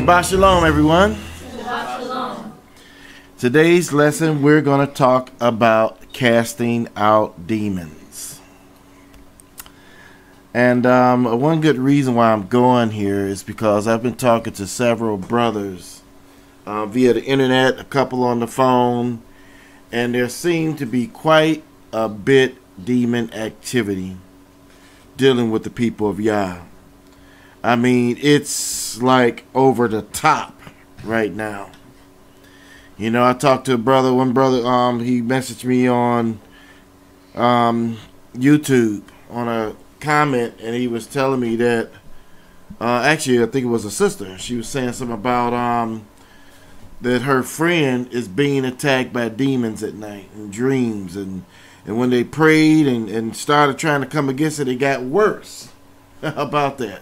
Shabbat Shalom, everyone. Shabbat Shalom. Today's lesson, we're going to talk about casting out demons. And one good reason why I'm going here is because I've been talking to several brothers via the internet, a couple on the phone, and there seemed to be quite a bit demon activity dealing with the people of Yah. I mean, it's like over the top right now. You know, I talked to one brother, he messaged me on YouTube on a comment, and he was telling me that, actually, I think it was a sister. She was saying something about that her friend is being attacked by demons at night in dreams, and when they prayed and started trying to come against it, it got worse. How about that?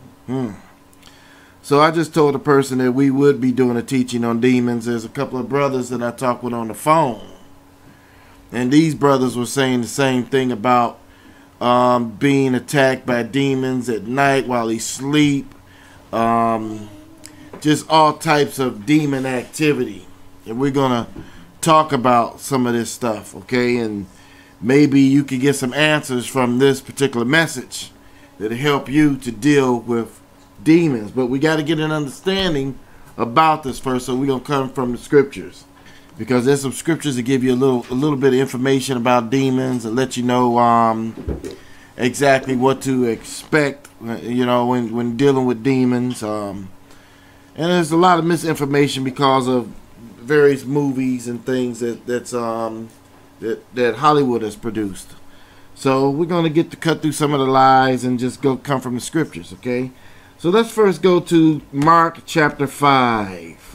So I just told the person that we would be doing a teaching on demons. There's a couple of brothers that I talked with on the phone, and these brothers were saying the same thing about being attacked by demons at night while he sleep, just all types of demon activity. And we're gonna talk about some of this stuff, okay? And maybe you can get some answers from this particular message that'll help you to deal with demons. But we got to get an understanding about this first, so we're going to come from the scriptures, because there's some scriptures that give you a little bit of information about demons and let you know exactly what to expect, you know, when dealing with demons. And there's a lot of misinformation because of various movies and things that Hollywood has produced. So we're going to get to cut through some of the lies and just come from the scriptures, okay? So let's first go to Mark chapter 5.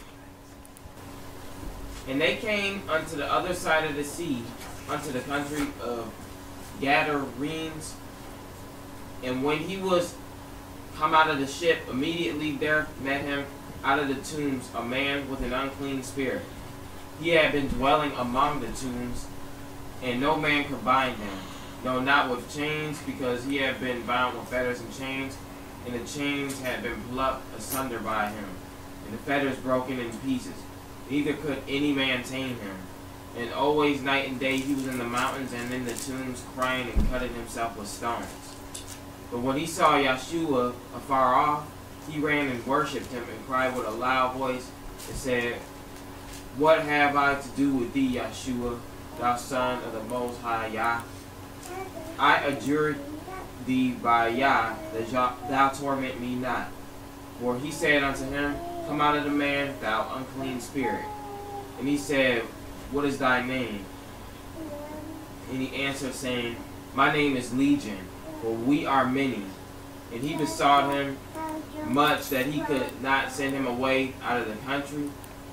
And they came unto the other side of the sea, unto the country of Gadarenes. And when he was come out of the ship, immediately there met him out of the tombs a man with an unclean spirit. He had been dwelling among the tombs, and no man could bind him, no, not with chains, because he had been bound with fetters and chains, and the chains had been plucked asunder by him, and the fetters broken in pieces. Neither could any man tame him. And always night and day he was in the mountains and in the tombs, crying and cutting himself with stones. But when he saw Yeshua afar off, he ran and worshipped him, and cried with a loud voice, and said, What have I to do with thee, Yeshua, thou Son of the Most High Yah? I adjure thee by Yah, that thou torment me not. For he said unto him, Come out of the man, thou unclean spirit. And he said, What is thy name? And he answered, saying, My name is Legion, for we are many. And he besought him much that he could not send him away out of the country.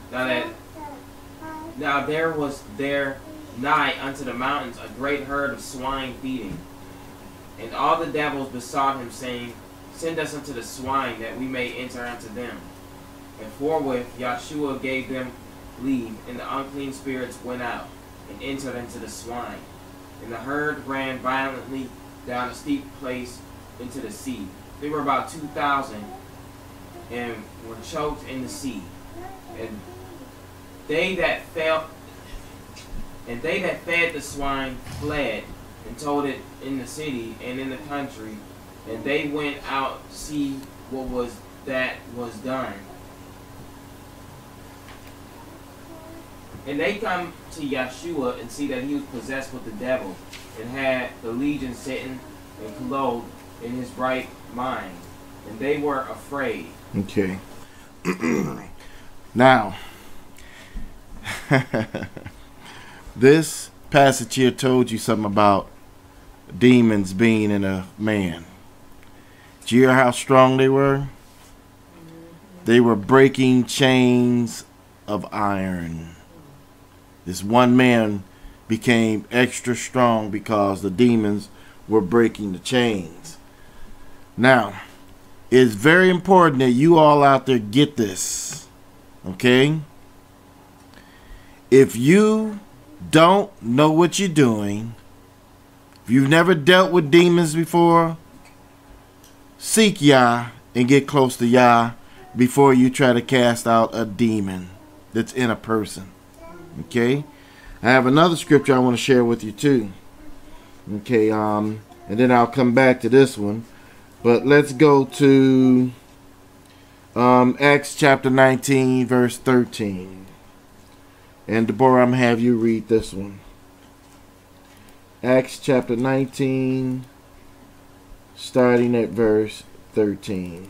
Now there was there nigh unto the mountains a great herd of swine feeding. And all the devils besought him, saying, Send us unto the swine, that we may enter unto them. And forthwith Yeshua gave them leave, and the unclean spirits went out, and entered into the swine. And the herd ran violently down a steep place into the sea. They were about 2,000, and were choked in the sea. And they that fed the swine fled, and told it in the city and in the country, and they went out to see what was done. And they come to Yeshua and see that he was possessed with the devil, and had the legion sitting and clothed in his right mind, and they were afraid. Okay. Now, this passage here told you something about demons being in a man. Did you hear how strong they were? They were breaking chains of iron. This one man became extra strong because the demons were breaking the chains. Now, it's very important that you all out there get this, okay? If you don't know what you're doing, if you've never dealt with demons before, seek Yah and get close to Yah before you try to cast out a demon that's in a person. Okay? I have another scripture I want to share with you too. Okay, and then I'll come back to this one. But let's go to Acts chapter 19, verse 13. And Deborah, I'm going to have you read this one. Acts chapter 19, starting at verse 13.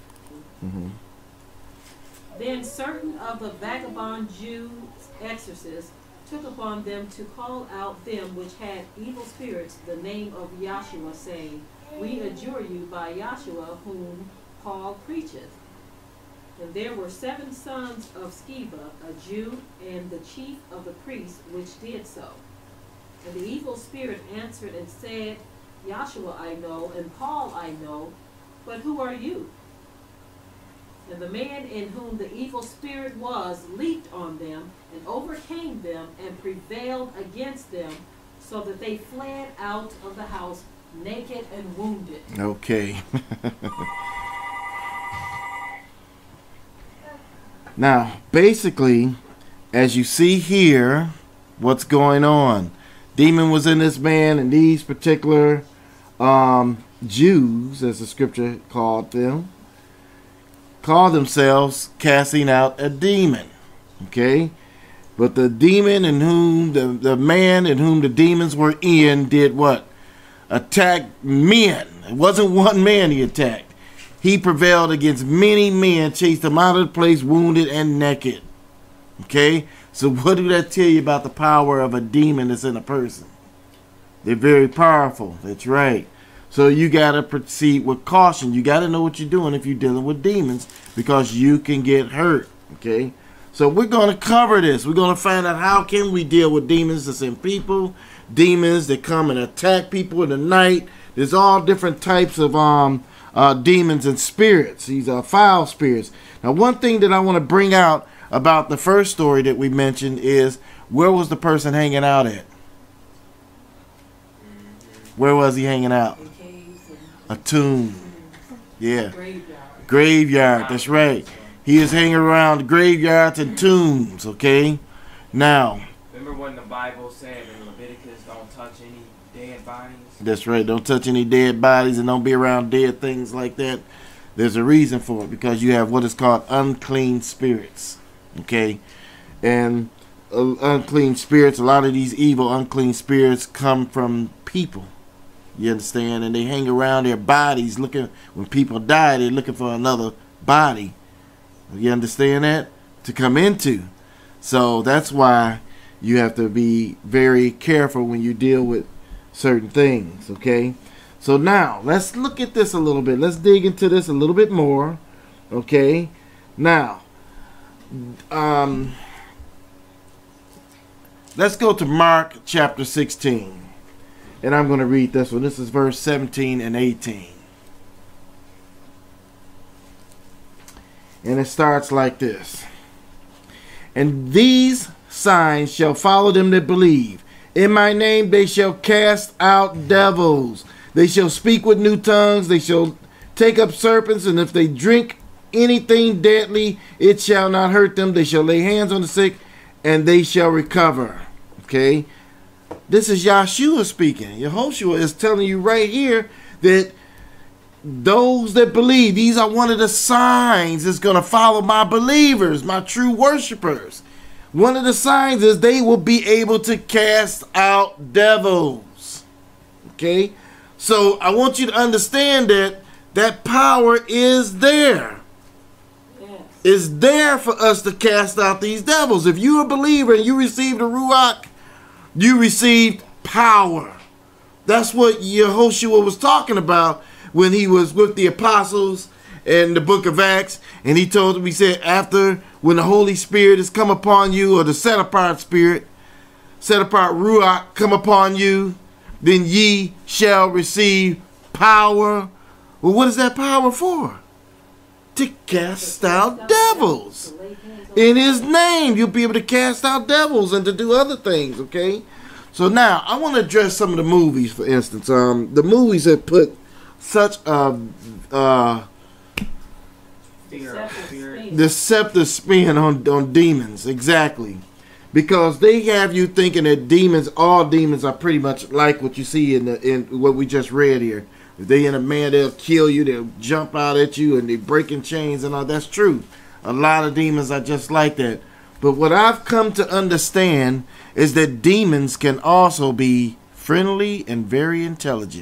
Then certain of the vagabond Jews exorcists took upon them to call out them which had evil spirits the name of Yahshua, saying, We adjure you by Yahshua whom Paul preacheth. And there were 7 sons of Sceva, a Jew, and the chief of the priests, which did so. And the evil spirit answered and said, Yahshua I know, and Paul I know, but who are you? And the man in whom the evil spirit was leaped on them, and overcame them, and prevailed against them, so that they fled out of the house naked and wounded. Okay. Now, basically, as you see here, what's going on? Demon was in this man, and these particular Jews, as the scripture called them, call themselves casting out a demon. Okay? But the demon in whom, the man in whom the demons were in did what? Attack men. It wasn't one man he attacked. He prevailed against many men, chased them out of the place, wounded and naked. Okay? So what do that tell you about the power of a demon that's in a person? They're very powerful. That's right. So you got to proceed with caution. You got to know what you're doing if you're dealing with demons, because you can get hurt. Okay? So we're going to cover this. We're going to find out how can we deal with demons that's in people, demons that come and attack people in the night. There's all different types of demons and spirits. These are foul spirits. Now, one thing that I want to bring out about the first story that we mentioned is, where was the person hanging out at? Where was he hanging out? A tomb. Yeah. Graveyard. That's right. He is hanging around graveyards and tombs. Okay. Now. Remember when the Bible said in Leviticus, don't touch any dead bodies? That's right. Don't touch any dead bodies and don't be around dead things like that. There's a reason for it, because you have what is called unclean spirits. Okay. And unclean spirits, a lot of these evil unclean spirits come from people. You understand? And they hang around their bodies looking, when people die, they're looking for another body. You understand that? To come into. So that's why you have to be very careful when you deal with certain things. Okay? So now, let's look at this a little bit. Let's dig into this a little bit more. Okay? Now, let's go to Mark chapter 16. And I'm going to read this one. This is verse 17 and 18. And it starts like this. And these signs shall follow them that believe. In my name they shall cast out devils. They shall speak with new tongues. They shall take up serpents. And if they drink anything deadly, it shall not hurt them. They shall lay hands on the sick, and they shall recover. Okay? This is Yahshua speaking. Yehoshua is telling you right here that those that believe, these are one of the signs that's going to follow my believers, my true worshipers. One of the signs is they will be able to cast out devils. Okay? So I want you to understand that that power is there. Yes. It's there for us to cast out these devils. If you're a believer and you received the Ruach, you received power. That's what Yehoshua was talking about when he was with the apostles in the book of Acts. And he told them, he said, after, when the Holy Spirit has come upon you, or the set apart spirit, set apart Ruach come upon you, then ye shall receive power. Well, what is that power for? To cast out devils. In his name, you'll be able to cast out devils and to do other things, okay? So now, I want to address some of the movies, for instance. The movies have put such a Deceptive spin on demons, exactly. Because they have you thinking that demons, all demons are pretty much like what you see in what we just read here. If they in a man, they'll kill you, they'll jump out at you, and they breaking chains and all. That's true. A lot of demons are just like that. But what I've come to understand is that demons can also be friendly and very intelligent.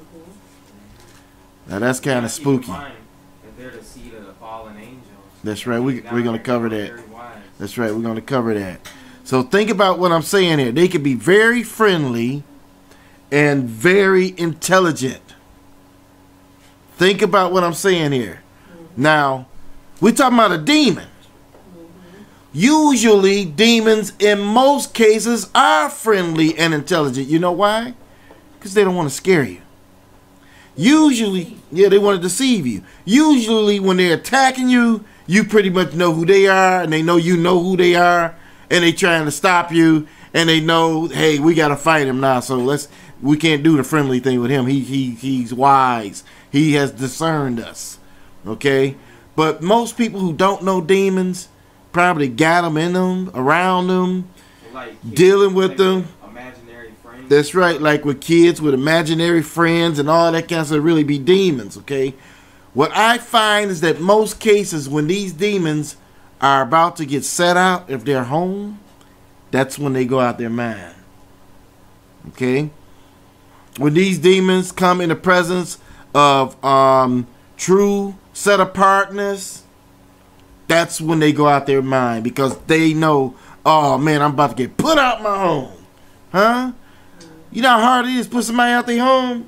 Now that's kind of spooky. They're the seed of the fallen angels. That's right. We're going to cover that. That's right. We're going to cover that. So think about what I'm saying here. They can be very friendly and very intelligent. Think about what I'm saying here. Now, we're talking about a demon. Usually, demons in most cases are friendly and intelligent. You know why? Because they don't want to scare you. Usually, yeah, they want to deceive you. Usually, when they're attacking you, you pretty much know who they are, and they know you know who they are, and they trying to stop you, and they know, hey, we got to fight him now, so we can't do the friendly thing with him. He's wise. He has discerned us, okay? But most people who don't know demons probably got them in them, around them, like dealing with them. Imaginary friends. That's right, like with kids with imaginary friends and all that kind of stuff, really be demons, okay? What I find is that most cases when these demons are about to get set out, if they're home, that's when they go out their mind, okay? When these demons come in the presence of true set-apartness, that's when they go out their mind, because they know, oh man, I'm about to get put out my home. Huh? You know how hard it is to put somebody out their home?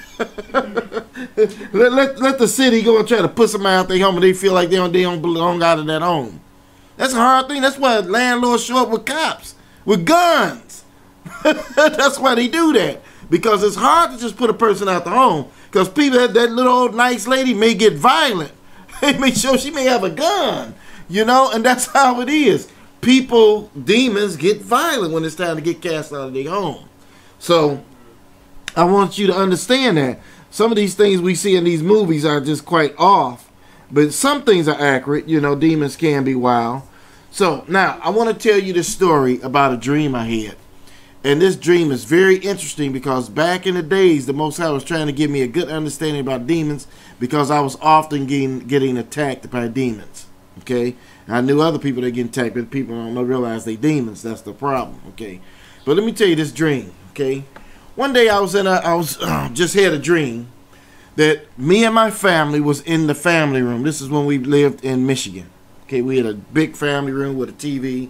let the city go and try to put somebody out their home and they feel like they don't belong out of that home. That's a hard thing. That's why landlords show up with cops, with guns. That's why they do that. Because it's hard to just put a person out the home. Because people, that little old nice lady may get violent. They may show she may have a gun. You know, and that's how it is. People, demons get violent when it's time to get cast out of their home. So, I want you to understand that. Some of these things we see in these movies are just quite off. But some things are accurate. You know, demons can be wild. So, now, I want to tell you this story about a dream I had. And this dream is very interesting because back in the days, the Most High was trying to give me a good understanding about demons because I was often getting attacked by demons. Okay? And I knew other people that get attacked, but people don't realize they demons. That's the problem. Okay? But let me tell you this dream. Okay? One day I was just had a dream that me and my family was in the family room. This is when we lived in Michigan. Okay? We had a big family room with a TV.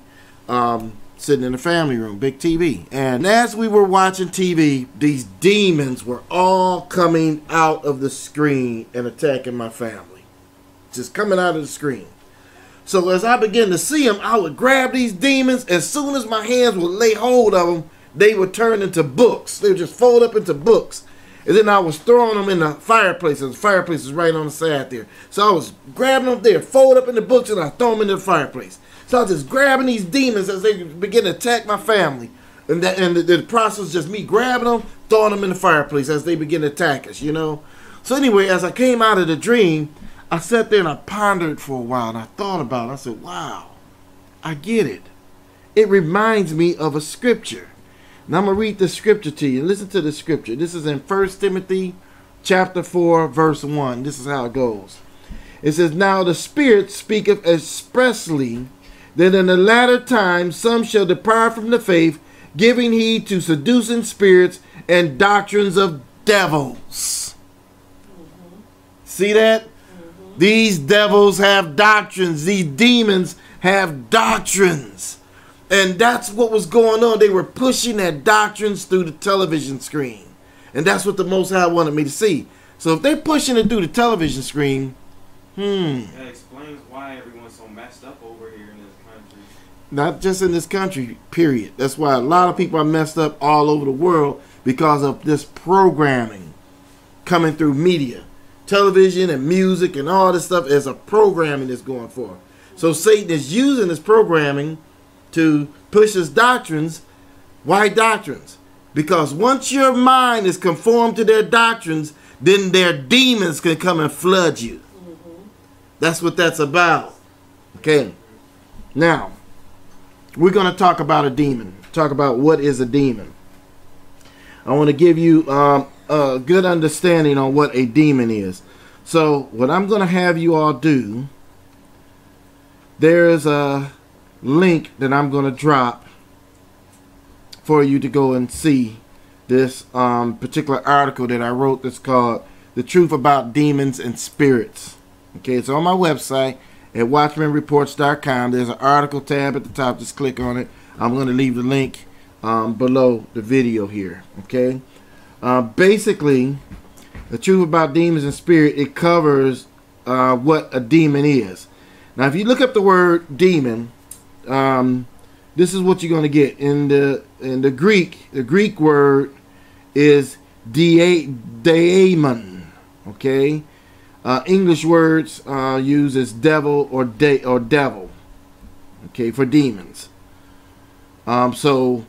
Sitting in the family room, big TV. And as we were watching TV, these demons were all coming out of the screen and attacking my family. Just coming out of the screen. So as I began to see them, I would grab these demons. As soon as my hands would lay hold of them, they would turn into books. They would just fold up into books. And then I was throwing them in the fireplace. The fireplace is right on the side there. So I was grabbing them there, fold up in the books, and I throw them into the fireplace. So I was just grabbing these demons as they begin to attack my family. And the process was just me grabbing them, throwing them in the fireplace as they begin to attack us, you know. So anyway, as I came out of the dream, I sat there and I pondered for a while. And I thought about it. I said, wow, I get it. It reminds me of a scripture. Now I'm going to read the scripture to you. Listen to the scripture. This is in 1 Timothy chapter 4, verse 1. This is how it goes. It says, now the Spirit speaketh expressly that in the latter time some shall depart from the faith, giving heed to seducing spirits and doctrines of devils. See that? These devils have doctrines. These demons have doctrines. And that's what was going on. They were pushing their doctrines through the television screen. And that's what the Most High wanted me to see. So if they're pushing it through the television screen, that explains why everyone's so messed up over here in this country. Not just in this country, period. That's why a lot of people are messed up all over the world because of this programming coming through media. Television and music and all this stuff is a programming that's going for. So Satan is using this programming to push his doctrines. Why doctrines? Because once your mind is conformed to their doctrines, then their demons can come and flood you. That's what that's about. Okay. Now, we're going to talk about a demon. Talk about what is a demon. I want to give you a good understanding on what a demon is. So, what I'm going to have you all do, there is a link that I'm going to drop for you to go and see this particular article that I wrote that's called The Truth About Demons and Spirits. Okay, it's on my website at WatchmanReports.com. There's an article tab at the top. Just click on it. I'm going to leave the link below the video here. Okay, basically, The Truth About Demons and Spirit, it covers what a demon is. Now, if you look up the word demon, this is what you're going to get in the Greek. The Greek word is daemon. Okay. English words used as devil or devil, okay, for demons. So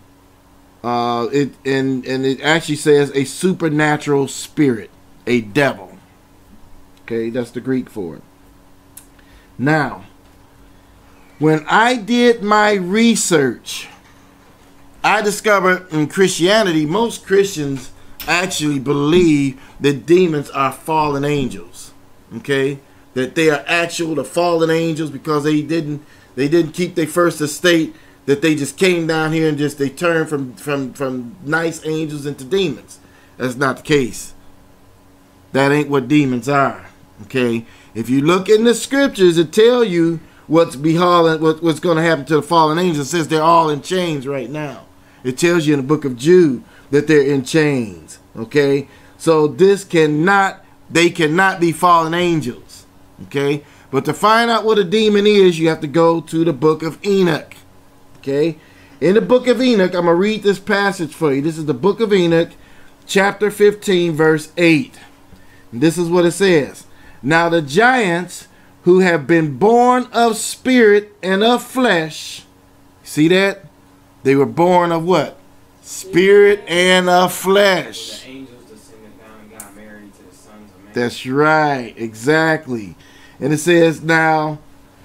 it actually says a supernatural spirit, a devil. Okay, that's the Greek for it. Now, when I did my research, I discovered in Christianity, most Christians actually believe that demons are fallen angels. Okay, that they are the fallen angels because they didn't keep their first estate, that they just came down here and they turned from nice angels into demons. That's not the case. That ain't what demons are. Okay, if you look in the scriptures, it tell you what's going to happen to the fallen angels. It says they're all in chains right now. It tells you in the book of Jude that they're in chains. Okay, so they cannot be fallen angels. Okay, but to find out what a demon is, you have to go to the book of Enoch. Okay, in the book of Enoch, I'm going to read this passage for you. This is the book of Enoch, chapter 15, verse 8. And this is what it says. Now the giants who have been born of spirit and of flesh, see that? They were born of what? Spirit and of flesh. The angels descended down and got married to the sons of men. That's right, exactly. And it says, now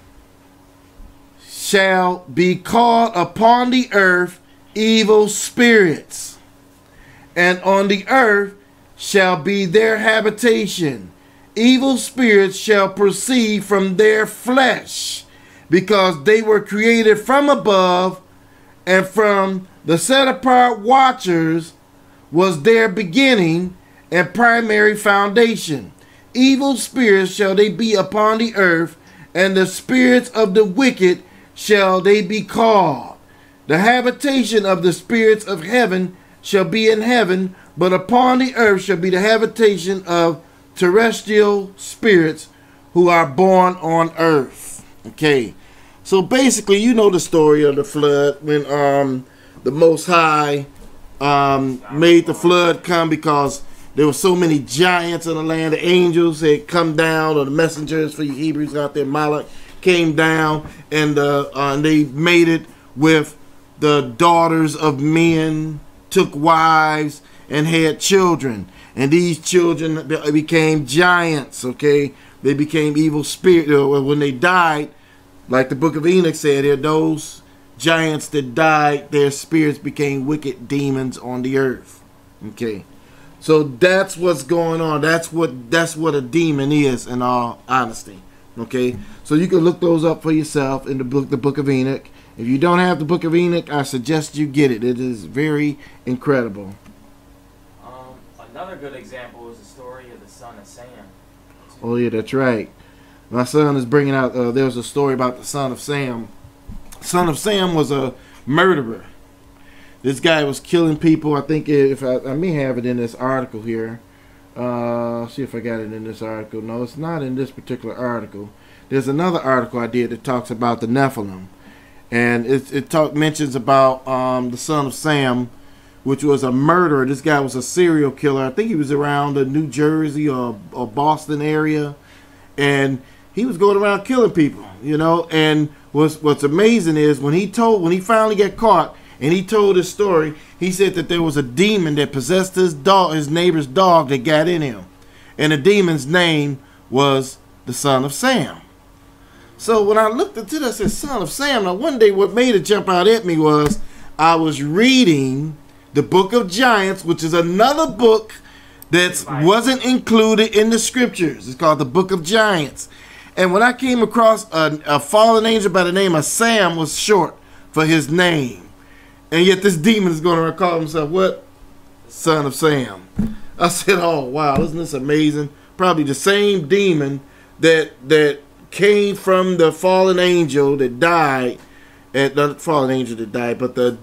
shall be called upon the earth evil spirits, and on the earth shall be their habitation. Evil spirits shall proceed from their flesh, because they were created from above, and from the set apart watchers was their beginning and primary foundation. Evil spirits shall they be upon the earth, and the spirits of the wicked shall they be called. The habitation of the spirits of heaven shall be in heaven, but upon the earth shall be the habitation of terrestrial spirits who are born on earth. Okay, so basically, you know the story of the flood, when the Most High made the flood come because there were so many giants in the land. The angels had come down, or the messengers for you Hebrews out there, Malach, came down, and they made it with the daughters of men, took wives, and had children. And these children became giants, okay? They became evil spirits. When they died, like the book of Enoch said here, those giants that died, their spirits became wicked demons on the earth. Okay, so that's what's going on. That's what a demon is, in all honesty. Okay, so you can look those up for yourself in the book of Enoch. If you don't have the book of Enoch, I suggest you get it. It is very incredible. Another good example is the story of the son of Sam. Oh yeah, that's right. My son is bringing out. There's a story about the son of Sam. Son of Sam was a murderer. This guy was killing people. I think if I may have it in this article here. See if I got it in this article. No, it's not in this particular article. There's another article I did that talks about the Nephilim, and it mentions about the son of Sam, which was a murderer. This guy was a serial killer. I think he was around the New Jersey or Boston area, and he was going around killing people, you know. And what's amazing is when he finally got caught and he told his story, he said that there was a demon that possessed his neighbor's dog that got in him, and the demon's name was the son of Sam. So when I looked into this, I said, Son of Sam. Now one day what made it jump out at me was I was reading the Book of Giants, which is another book that wasn't included in the scriptures. It's called the Book of Giants. And when I came across a fallen angel by the name of Sam, was short for his name. And yet this demon is going to call himself what? Son of Sam. I said, oh, wow, isn't this amazing? Probably the same demon that came from the fallen angel that died. The fallen angel that died, but the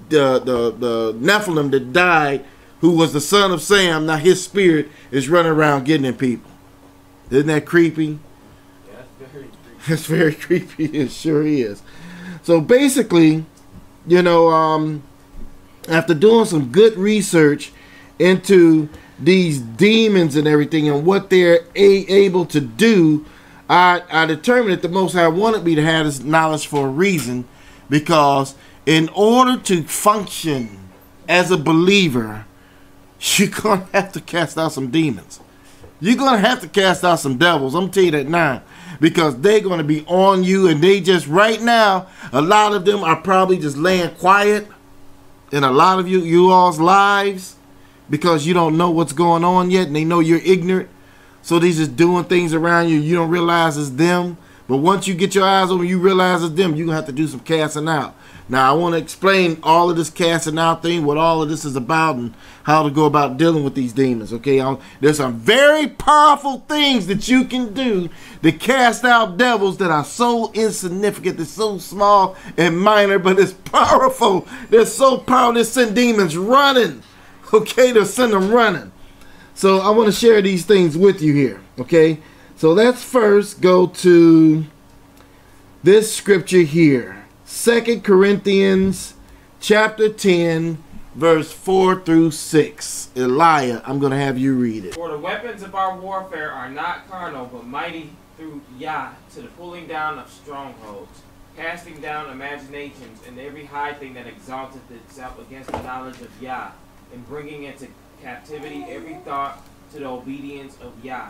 Nephilim that died, who was the son of Sam. Now his spirit is running around getting at people. Isn't that creepy? Yeah, that's very creepy. It's very creepy. It sure is. So basically, you know, after doing some good research into these demons and everything and what they're able to do, I determined that the Most High wanted me to have this knowledge for a reason, because in order to function as a believer, you're going to have to cast out some demons. You're going to have to cast out some devils. I'm going to tell you that now, because they're going to be on you, and they just, right now, a lot of them are probably just laying quiet in a lot of you all's lives, because you don't know what's going on yet, and they know you're ignorant. So they're just doing things around you. You don't realize it's them. But once you get your eyes on, you realize it's them, you're going to have to do some casting out. Now, I want to explain all of this casting out thing, what all of this is about, and how to go about dealing with these demons, okay? There's some very powerful things that you can do to cast out devils that are so insignificant, they're so small and minor, but it's powerful. They're so powerful, they send demons running, okay? They'll send them running. So I want to share these things with you here, okay? So let's first go to this scripture here. 2 Corinthians chapter 10, verse 4 through 6. Elijah, I'm going to have you read it. For the weapons of our warfare are not carnal, but mighty through Yah, to the pulling down of strongholds, casting down imaginations and every high thing that exalteth itself against the knowledge of Yah, and bringing into captivity every thought to the obedience of Yah.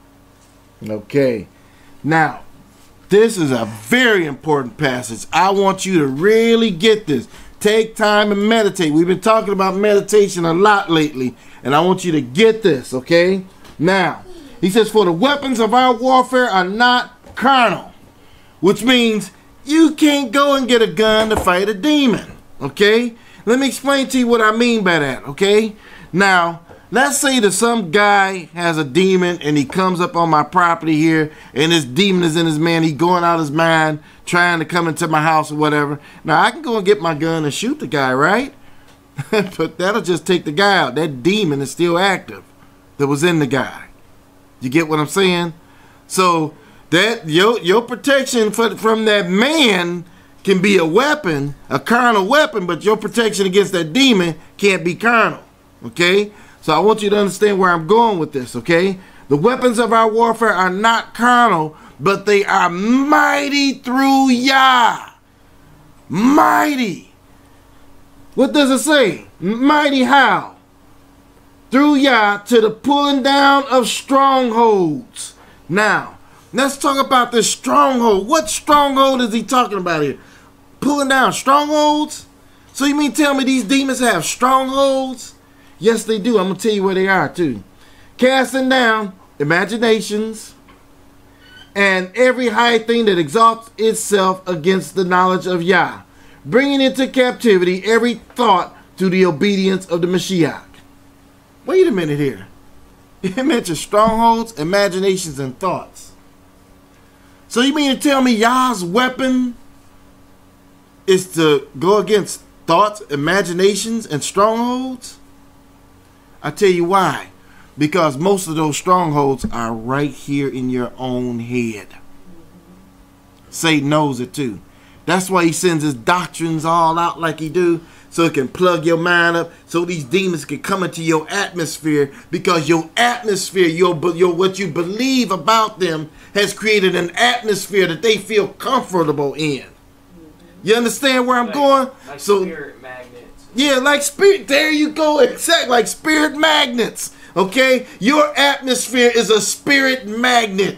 Okay. Now, this is a very important passage. I want you to really get this. Take time and meditate. We've been talking about meditation a lot lately, and I want you to get this, okay? Now, he says, for the weapons of our warfare are not carnal, which means you can't go and get a gun to fight a demon, okay? Let me explain to you what I mean by that, okay? Now, let's say that some guy has a demon and he comes up on my property here, and this demon is in his man. He's going out his mind, trying to come into my house or whatever. Now, I can go and get my gun and shoot the guy, right? But that'll just take the guy out. That demon is still active that was in the guy. You get what I'm saying? So that your protection from that man can be a weapon, a carnal weapon, but your protection against that demon can't be carnal, okay? So I want you to understand where I'm going with this, okay? The weapons of our warfare are not carnal, but they are mighty through Yah. Mighty. What does it say? Mighty how? Through Yah, to the pulling down of strongholds. Now, let's talk about this stronghold. What stronghold is he talking about here? Pulling down strongholds? So you mean tell me these demons have strongholds? Yes, they do. I'm going to tell you where they are, too. Casting down imaginations and every high thing that exalts itself against the knowledge of Yah, bringing into captivity every thought to the obedience of the Mashiach. Wait a minute here. It mentions strongholds, imaginations, and thoughts. So you mean to tell me Yah's weapon is to go against thoughts, imaginations, and strongholds? I tell you why. Because most of those strongholds are right here in your own head. Satan knows it too. That's why he sends his doctrines all out like he do, so it can plug your mind up, so these demons can come into your atmosphere, because your atmosphere, your what you believe about them has created an atmosphere that they feel comfortable in. You understand where I'm going? Like so spirit magnets. Yeah, like spirit. There you go. Exactly, like spirit magnets. Okay, your atmosphere is a spirit magnet.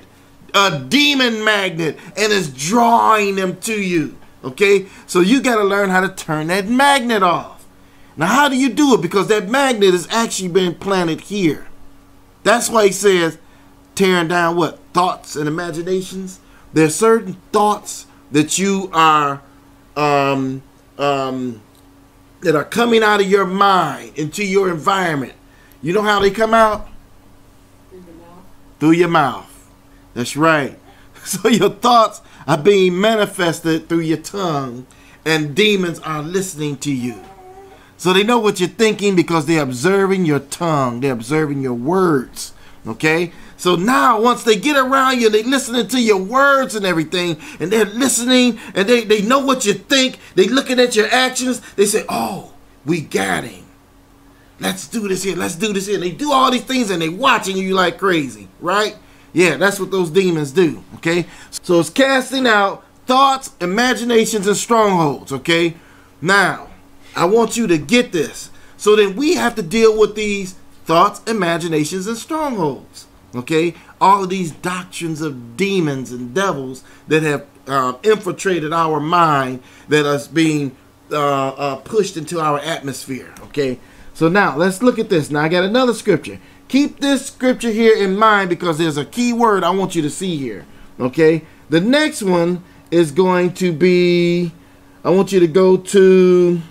a demon magnet and it's drawing them to you. Okay, so you got to learn how to turn that magnet off. Now, how do you do it? Because that magnet has actually been planted here. That's why he says tearing down what? Thoughts and imaginations. There's certain thoughts that you are that are coming out of your mind into your environment. You know how they come out? Through the mouth. Through your mouth. That's right. So your thoughts are being manifested through your tongue, and demons are listening to you. So they know what you're thinking because they're observing your tongue. They're observing your words. Okay? So now once they get around you, they're listening to your words and everything, and they're listening, and they know what you think. They're looking at your actions. They say, oh, we got him. Let's do this here. Let's do this here. And they do all these things, and they're watching you like crazy, right? Yeah, that's what those demons do, okay? So it's casting out thoughts, imaginations, and strongholds, okay? Now, I want you to get this. So then we have to deal with these thoughts, imaginations, and strongholds, okay? All of these doctrines of demons and devils that have infiltrated our mind, that is being pushed into our atmosphere, okay? So now, let's look at this. Now, I got another scripture. Keep this scripture here in mind because there's a key word I want you to see here. Okay? The next one is going to be, I want you to go to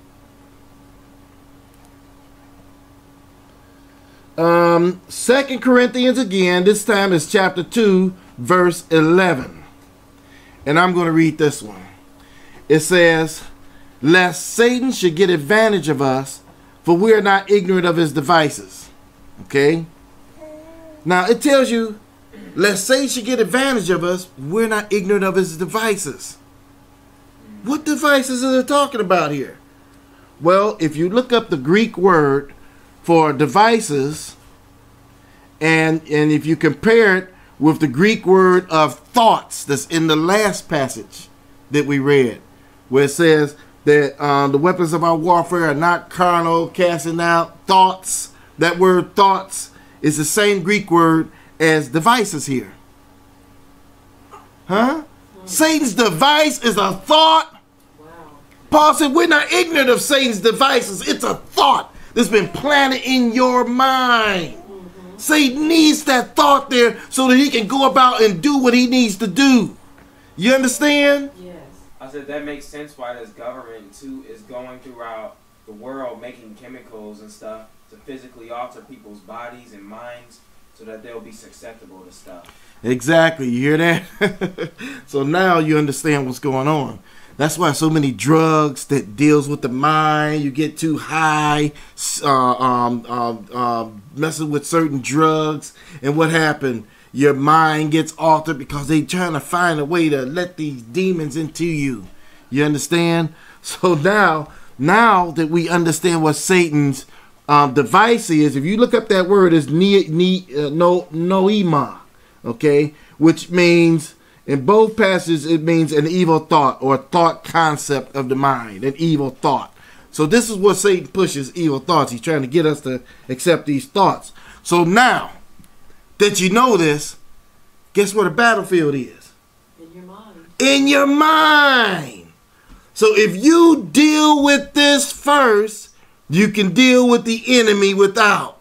2 Corinthians again. This time it's chapter 2, verse 11. And I'm going to read this one. It says, lest Satan should get advantage of us, for we are not ignorant of his devices. Okay, now it tells you, lest Satan should get advantage of us, we're not ignorant of his devices. What devices are they talking about here? Well, if you look up the Greek word for devices, and if you compare it with the Greek word of thoughts that's in the last passage that we read, where it says that the weapons of our warfare are not carnal, casting out thoughts. That word thoughts is the same Greek word as devices here. Huh? Satan's device is a thought. Wow. Paul said we're not ignorant of Satan's devices. It's a thought that's been planted in your mind. Satan needs that thought there so that he can go about and do what he needs to do. You understand? Yes. I said that makes sense why this government too is going throughout the world making chemicals and stuff to physically alter people's bodies and minds so that they'll be susceptible to stuff. Exactly. You hear that? So now you understand what's going on. That's why so many drugs that deals with the mind, you get too high, messing with certain drugs, and what happened? Your mind gets altered because they trying to find a way to let these demons into you. You understand? So now that we understand what Satan's device is, if you look up that word, is noema, okay, which means in both passages it means an evil thought or a thought concept of the mind, an evil thought. So this is what Satan pushes, evil thoughts. He's trying to get us to accept these thoughts. So now that you know this, guess what a battlefield is? In your mind. In your mind. So if you deal with this first, you can deal with the enemy without.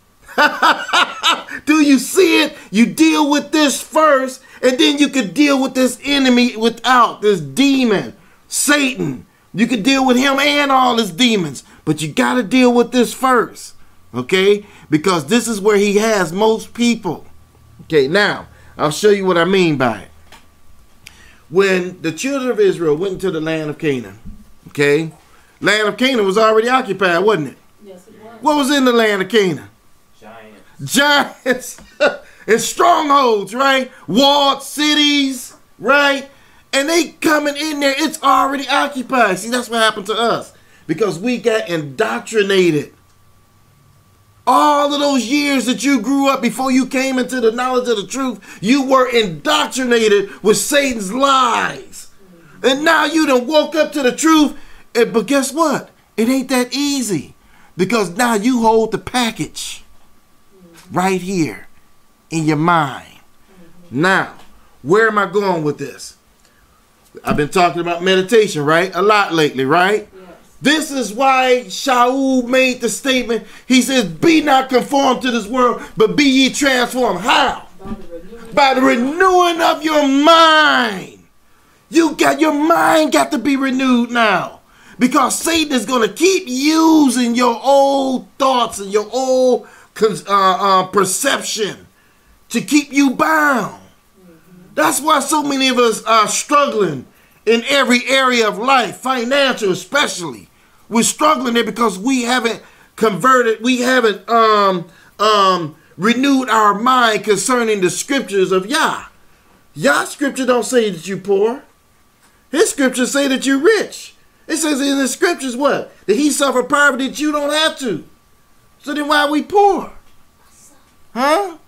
Do you see it? You deal with this first, and then you can deal with this enemy without, this demon, Satan. You can deal with him and all his demons, but you got to deal with this first, okay? Because this is where he has most people. Okay, now, I'll show you what I mean by it. When the children of Israel went into the land of Canaan, okay, land of Canaan was already occupied, wasn't it? Yes, it was. What was in the land of Canaan? Giants and strongholds, right? Walled cities, right? And they coming in there, it's already occupied. See, that's what happened to us because we got indoctrinated. All of those years that you grew up before you came into the knowledge of the truth, you were indoctrinated with Satan's lies. And now you done woke up to the truth. But guess what? It ain't that easy because now you hold the package right here in your mind. Now, where am I going with this? I've been talking about meditation, right? A lot lately, right? Yes. This is why Shaul made the statement. He says, be not conformed to this world, but be ye transformed. How? By the renewing of your mind. Your mind got to be renewed now. Because Satan is going to keep using your old thoughts and your old perception to keep you bound. That's why so many of us are struggling in every area of life, financial especially. We're struggling there because we haven't converted, we haven't renewed our mind concerning the scriptures of Yah. Yah's scripture don't say that you're poor. His scriptures say that you're rich. It says in the scriptures what? That he suffered poverty that you don't have to. So then why are we poor? Huh?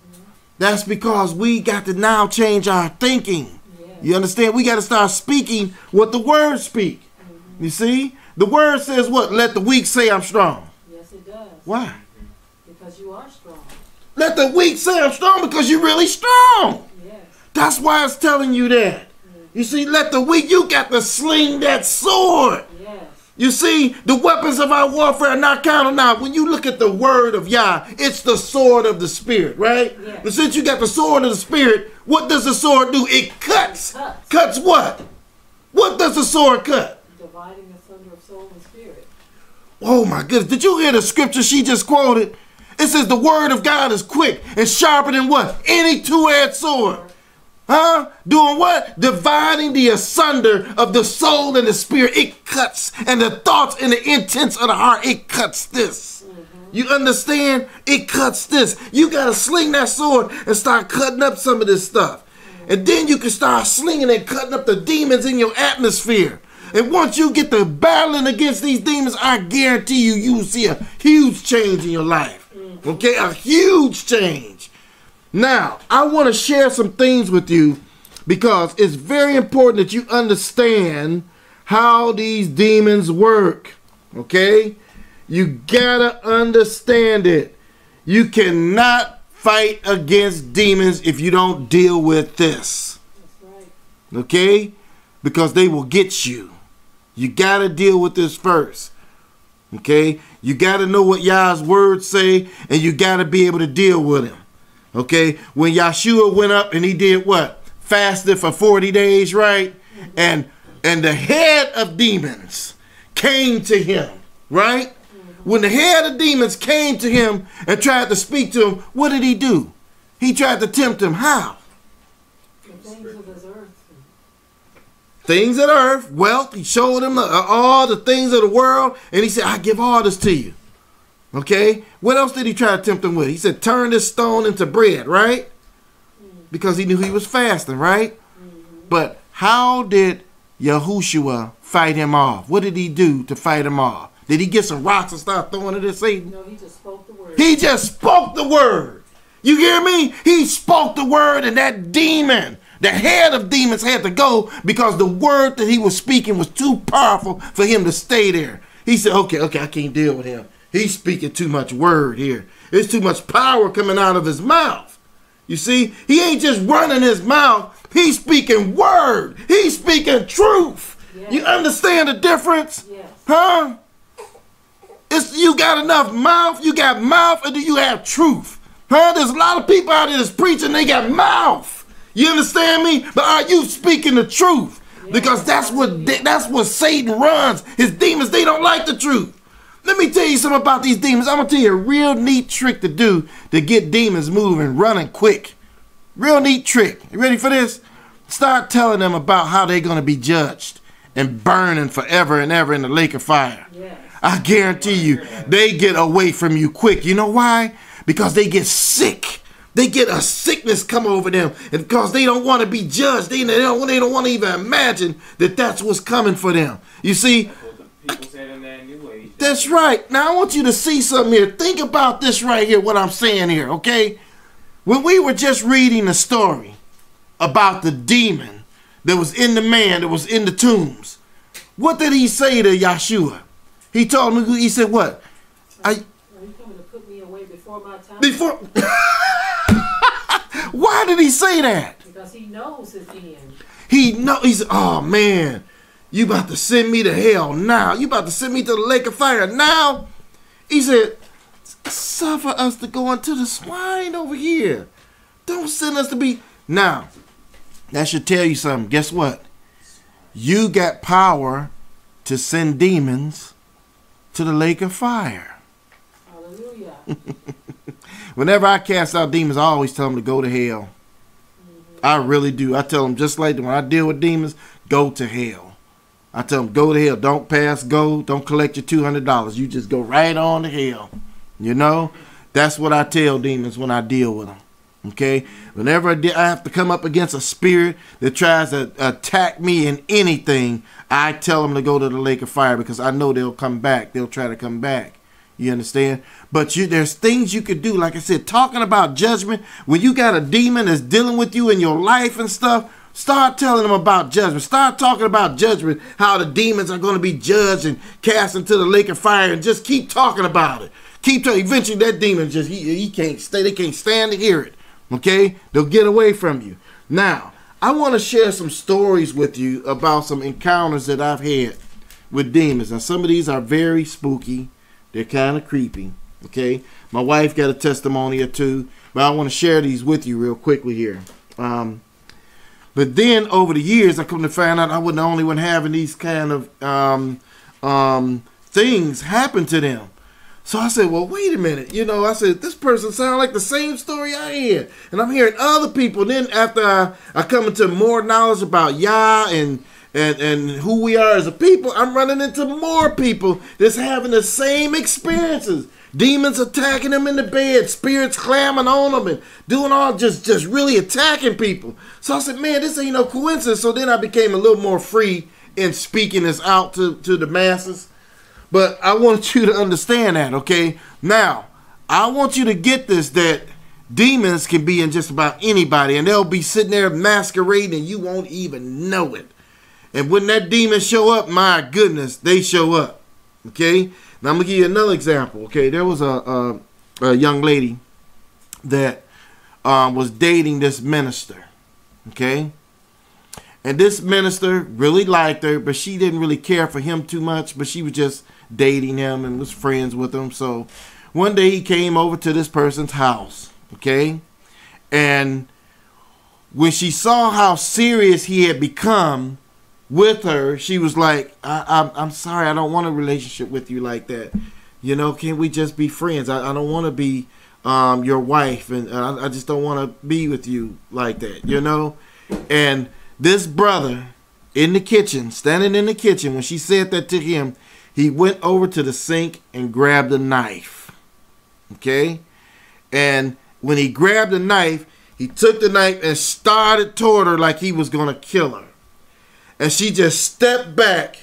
That's because we got to now change our thinking. Yeah. You understand? We got to start speaking what the word speak. You see? The word says what? Let the weak say I'm strong. Yes, it does. Why? Because you are strong. Let the weak say I'm strong because you're really strong. Yes. That's why it's telling you that. You see, let the weak, you got to sling that sword. Yes. You see, the weapons of our warfare are not carnal. Now, when you look at the word of Yah, it's the sword of the Spirit, right? Yes. But since you got the sword of the Spirit, what does the sword do? It cuts. Cuts what? What does the sword cut? Dividing asunder of soul and spirit. Oh my goodness. Did you hear the scripture she just quoted? It says the word of God is quick and sharper than what? Any two-edged sword. Huh? Doing what? Dividing the asunder of the soul and the spirit. It cuts. And the thoughts and the intents of the heart, it cuts this. You understand? It cuts this. You got to sling that sword and start cutting up some of this stuff. And then you can start slinging and cutting up the demons in your atmosphere. And once you get to battling against these demons, I guarantee you, you will see a huge change in your life. Okay? A huge change. Now, I want to share some things with you because it's very important that you understand how these demons work. Okay? You gotta understand it. You cannot fight against demons if you don't deal with this. That's right. Okay? Because they will get you. You gotta deal with this first. Okay? You gotta know what Yah's words say, and you gotta be able to deal with him. Okay? When Yeshua went up and he did what? Fasted for 40 days, right? And the head of demons came to him, right? When the head of demons came to him and tried to speak to him, what did he do? He tried to tempt him. How? The things of this earth. Things of earth, wealth. He showed him all the things of the world, and he said, I give all this to you. Okay? What else did he try to tempt him with? He said, turn this stone into bread, right? Because he knew he was fasting, right? But how did Yahushua fight him off? What did he do to fight him off? Did he get some rocks and start throwing it at Satan? No, he just spoke the word. He just spoke the word. You hear me? He spoke the word, and that demon, the head of demons, had to go because the word that he was speaking was too powerful for him to stay there. He said, okay, I can't deal with him. He's speaking too much word here. There's too much power coming out of his mouth. You see, he ain't just running his mouth. He's speaking word. He's speaking truth. Yes. You understand the difference? Yes. Huh? You got enough mouth, you got mouth, and then you have truth. Huh? There's a lot of people out there that's preaching, they got mouth. You understand me? But are you speaking the truth? Yeah. Because that's what Satan runs. His demons, they don't like the truth. Let me tell you something about these demons. I'm going to tell you a real neat trick to do to get demons moving, running quick. Real neat trick. You ready for this? Start telling them about how they're going to be judged and burning forever and ever in the lake of fire. Yes. I guarantee you, they get away from you quick. You know why? Because they get sick. They get a sickness come over them, and because they don't want to be judged. They don't want to even imagine that that's what's coming for them. You see? People said in that New Age. That's right. Now I want you to see something here. Think about this right here, what I'm saying here, okay? When we were just reading the story about the demon that was in the man that was in the tombs, what did he say to Yeshua? He told me, he said, what? Are you coming to put me away before my time? Before. Why did he say that? Because he knows his end. He said, oh man, you about to send me to hell now. You about to send me to the lake of fire now. He said, suffer us to go into the swine over here. Don't send us to be. Now, that should tell you something. Guess what? You got power to send demons to the lake of fire. Hallelujah. Whenever I cast out demons, I always tell them to go to hell. I really do. I tell them just like when I deal with demons, go to hell. I tell them go to hell. Don't pass go. Don't collect your $200. You just go right on to hell. You know? That's what I tell demons when I deal with them. Okay? Whenever I have to come up against a spirit that tries to attack me in anything, I tell them to go to the lake of fire because I know they'll come back. They'll try to come back. You understand? But there's things you could do. Like I said, talking about judgment. When you got a demon that's dealing with you in your life and stuff, start telling them about judgment. Start talking about judgment, how the demons are going to be judged and cast into the lake of fire, and just keep talking about it. Keep talking. Eventually that demon just, he can't stay. They can't stand to hear it. Okay? They'll get away from you. Now, I want to share some stories with you about some encounters that I've had with demons. Now, some of these are very spooky. They're kind of creepy. Okay? My wife got a testimony or two, but I want to share these with you real quickly here. But then over the years, I come to find out I wasn't the only one having these kind of things happen to them. So I said, well, wait a minute. You know, I said, this person sounds like the same story I hear. And I'm hearing other people. Then after I come into more knowledge about Yah and who we are as a people, I'm running into more people that's having the same experiences. Demons attacking them in the bed, spirits clamming on them and doing all just really attacking people. So I said, man, this ain't no coincidence. So then I became a little more free in speaking this out to the masses. But I want you to understand that, okay? Now, I want you to get this, that demons can be in just about anybody, and they'll be sitting there masquerading and you won't even know it. And when that demon show up, my goodness, they show up, okay? Now, I'm going to give you another example, okay? There was a young lady that was dating this minister, okay? And this minister really liked her, but she didn't really care for him too much, but she was just dating him and was friends with him. So one day he came over to this person's house, okay? And when she saw how serious he had become with her, she was like, I'm sorry, I don't want a relationship with you like that. You know, can we just be friends? I don't want to be your wife, and I just don't want to be with you like that, you know? And this brother in the kitchen, standing in the kitchen, when she said that to him, he went over to the sink and grabbed a knife, okay? And when he grabbed the knife, he took the knife and started toward her like he was going to kill her. And she just stepped back,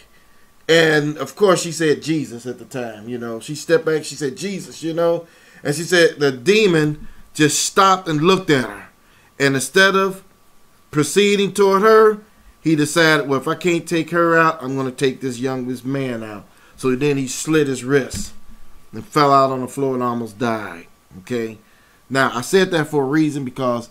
and of course she said Jesus at the time, you know. She stepped back, she said Jesus, you know. And she said the demon just stopped and looked at her. And instead of proceeding toward her, he decided, well, if I can't take her out, I'm going to take this man out. So then he slit his wrist and fell out on the floor and almost died. Okay? Now, I said that for a reason, because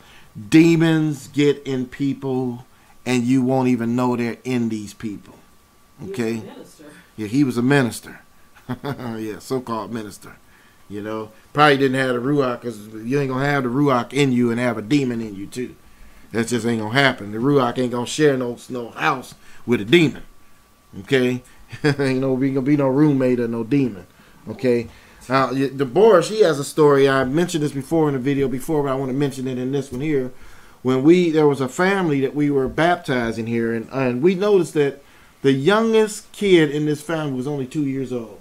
demons get in people and you won't even know they're in these people. Okay? He was a minister. Yeah, he was a minister. Yeah, so-called minister. You know? Probably didn't have the Ruach, because you ain't going to have the Ruach in you and have a demon in you too. That just ain't going to happen. The Ruach ain't going to share no house with a demon. Okay? Ain't gonna be no roommate or no demon. Okay. Now Deborah, she has a story. I mentioned this before in a video before, but I want to mention it in this one here. When there was a family that we were baptizing here, and we noticed that the youngest kid in this family was only 2 years old.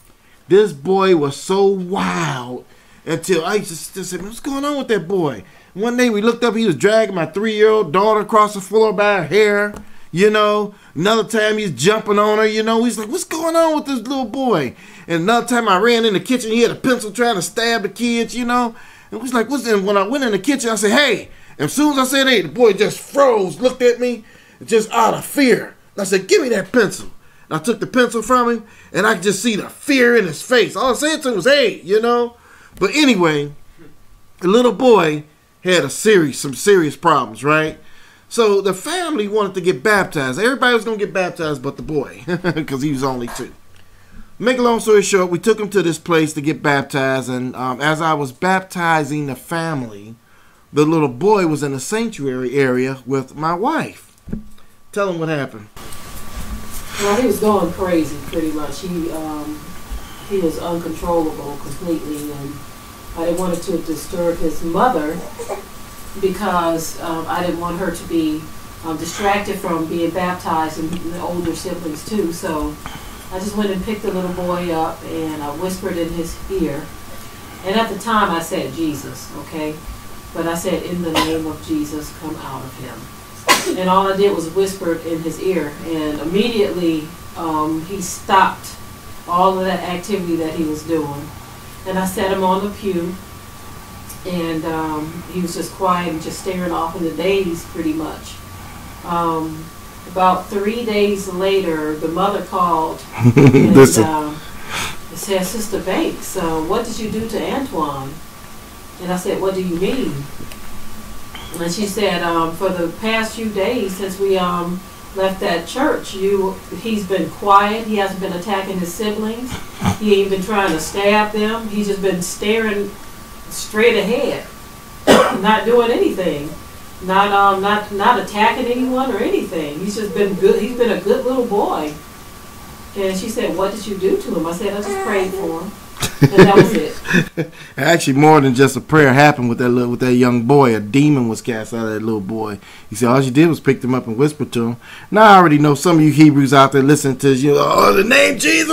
This boy was so wild until I used to say, what's going on with that boy? One day we looked up, he was dragging my 3-year-old daughter across the floor by her hair. You know, another time he's jumping on her, you know, he's like, what's going on with this little boy? And another time I ran in the kitchen, he had a pencil trying to stab the kids, you know, and was like, what's in? When I went in the kitchen, I said, hey, and as soon as I said, hey, the boy just froze, looked at me, just out of fear. And I said, give me that pencil. And I took the pencil from him, and I could just see the fear in his face. All I said to him was, hey, you know. But anyway, the little boy, had some serious problems, right? So the family wanted to get baptized. Everybody was going to get baptized but the boy, because he was only 2. Make a long story short, we took him to this place to get baptized, and as I was baptizing the family, the little boy was in the sanctuary area with my wife. Tell him what happened. Well, he was going crazy, pretty much. He was uncontrollable completely, and I didn't want to disturb his mother because I didn't want her to be distracted from being baptized, and the older siblings too. So I just went and picked the little boy up, and I whispered in his ear. And at the time I said Jesus, okay? But I said, in the name of Jesus, come out of him. And all I did was whisper in his ear, and immediately he stopped all of that activity that he was doing. And I set him on the pew, and he was just quiet and just staring off in the daze pretty much. About 3 days later, the mother called and said, Sister Banks, what did you do to Antoine? And I said, what do you mean? And she said, for the past few days since we left that church, he's been quiet. He hasn't been attacking his siblings. He ain't been trying to stab them. He's just been staring straight ahead, not doing anything, not attacking anyone or anything. He's just been good. He's been a good little boy. And she said, what did you do to him? I said, I just prayed for him. And that was it. Actually, more than just a prayer happened with that young boy. A demon was cast out of that little boy. He said all you did was pick him up and whisper to him. Now I already know some of you Hebrews out there listening to this, the name Jesus.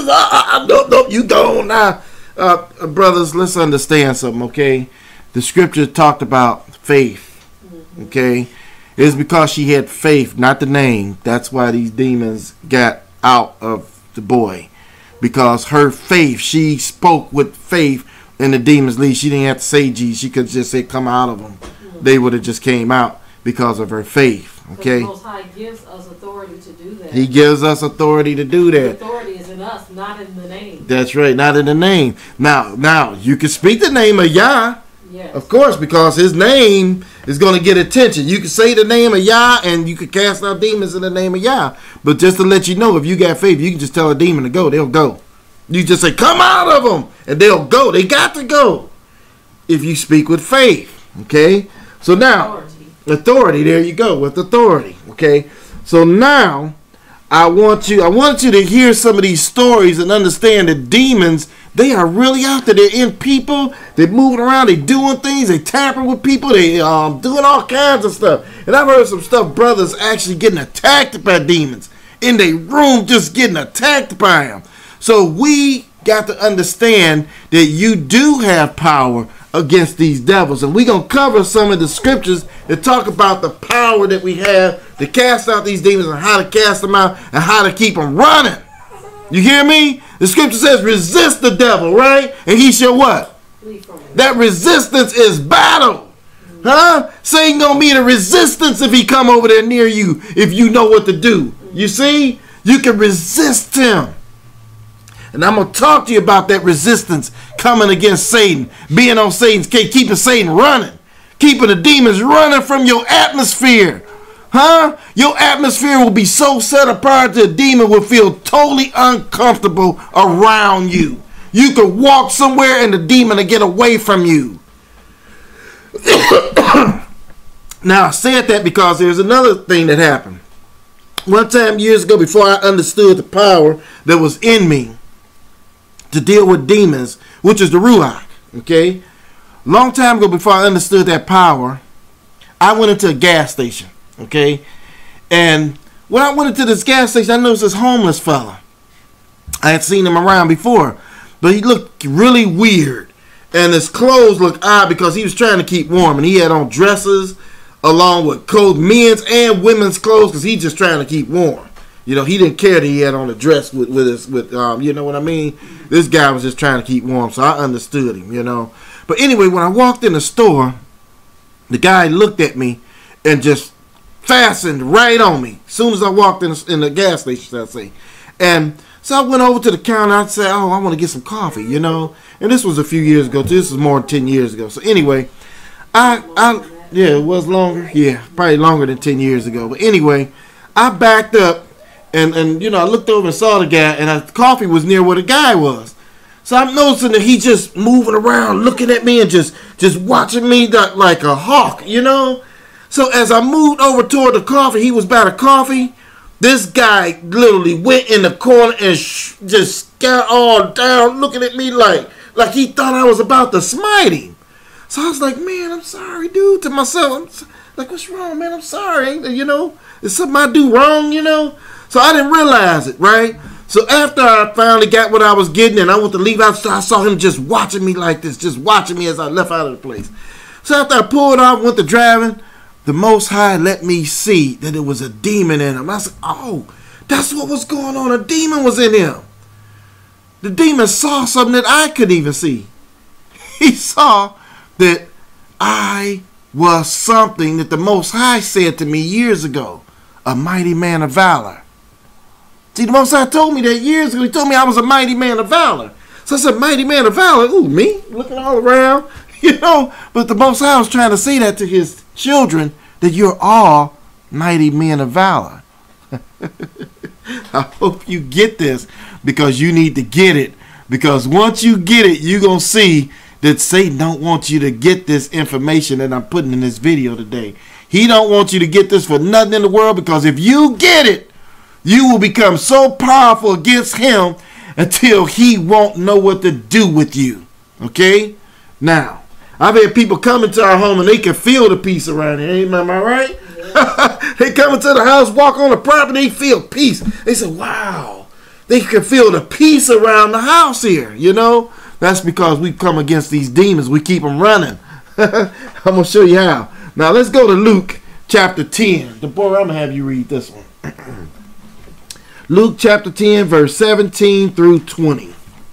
No, you gone now. Brothers, let's understand something, okay? The scripture talked about faith, okay? It's because she had faith, not the name. That's why these demons got out of the boy. Because her faith, she spoke with faith, and the demons leave. She didn't have to say Jesus. She could just say, come out of them. They would have just came out because of her faith. Okay? The Most High gives us authority to do that. He gives us authority to do that. The authority is in us, not in the name. That's right, not in the name. Now you can speak the name of Yah. Yes. Of course, because his name is going to get attention. You can say the name of Yah, and you can cast out demons in the name of Yah. But just to let you know, if you got faith, you can just tell a demon to go. They'll go. You just say, come out of them, and they'll go. They got to go if you speak with faith. Okay? So now, authority, there you go, with authority. Okay? So now, I want you to hear some of these stories and understand that demons, they are really out there. They're in people. They're moving around. They're doing things. They tampering with people. They doing all kinds of stuff. And I've heard some stuff, brothers actually getting attacked by demons in their room, just getting attacked by them. So we got to understand that you do have power against these devils. And we're going to cover some of the scriptures that talk about the power that we have to cast out these demons and how to cast them out and how to keep them running. You hear me? The scripture says resist the devil, right? And he shall what? That resistance is battle. Huh? Satan gonna meet a resistance if he come over there near you, if you know what to do. You see? You can resist him. And I'm going to talk to you about that resistance coming against Satan. Being on Satan's case, keeping Satan running. Keeping the demons running from your atmosphere. Huh? Your atmosphere will be so set apart that a demon will feel totally uncomfortable around you. You could walk somewhere and the demon will get away from you. Now, I said that because there's another thing that happened. One time years ago, before I understood the power that was in me to deal with demons, which is the Ruach, okay? Long time ago, before I understood that power, I went into a gas station, okay? And when I went into this gas station, I noticed this homeless fella. I had seen him around before, but he looked really weird. And his clothes looked odd because he was trying to keep warm. And he had on dresses along with coat, men's and women's clothes, because he's just trying to keep warm. You know, he didn't care that he had on a dress with you know what I mean? This guy was just trying to keep warm, so I understood him, you know. But anyway, when I walked in the store, the guy looked at me and just fastened right on me as soon as I walked in the gas station, I'd say. And so I went over to the counter. I said, oh, I want to get some coffee, you know. And this was a few years ago. This was more than 10 years ago. So anyway, Yeah, it was longer. Yeah, probably longer than 10 years ago. But anyway, I backed up and you know, I looked over and saw the guy, and the coffee was near where the guy was. So I'm noticing that he just moving around, looking at me and just watching me like a hawk, you know? So as I moved over toward the coffee, he was by the coffee. This guy literally went in the corner and just got all down, looking at me like he thought I was about to smite him. So I was like, man, I'm sorry, dude, to myself. I'm like, what's wrong, man? I'm sorry. You know, is something I do wrong, you know? So I didn't realize it, right? So after I finally got what I was getting and I went to leave out, I saw him just watching me like this, just watching me as I left out of the place. So after I pulled off, went to driving, the Most High let me see that it was a demon in him. I said, oh, that's what was going on. A demon was in him. The demon saw something that I couldn't even see. He saw that I was something that the Most High said to me years ago, a mighty man of valor. See, the Most High told me that years ago. He told me I was a mighty man of valor. So I said, mighty man of valor? Ooh, me? Looking all around, you know? But the Most High was trying to say that to his children, that you're all mighty men of valor. I hope you get this, because you need to get it. Because once you get it, you're going to see that Satan don't want you to get this information that I'm putting in this video today. He don't want you to get this for nothing in the world, because if you get it, you will become so powerful against him until he won't know what to do with you. Okay? Now, I've had people come into our home and they can feel the peace around here. Am I right? Yeah. They come into the house, walk on the property, they feel peace. They say, wow. They can feel the peace around the house here, you know? That's because we come against these demons. We keep them running. I'm going to show you how. Now, let's go to Luke chapter 10. Deborah, I'm going to have you read this one. Luke chapter 10, verse 17 through 20.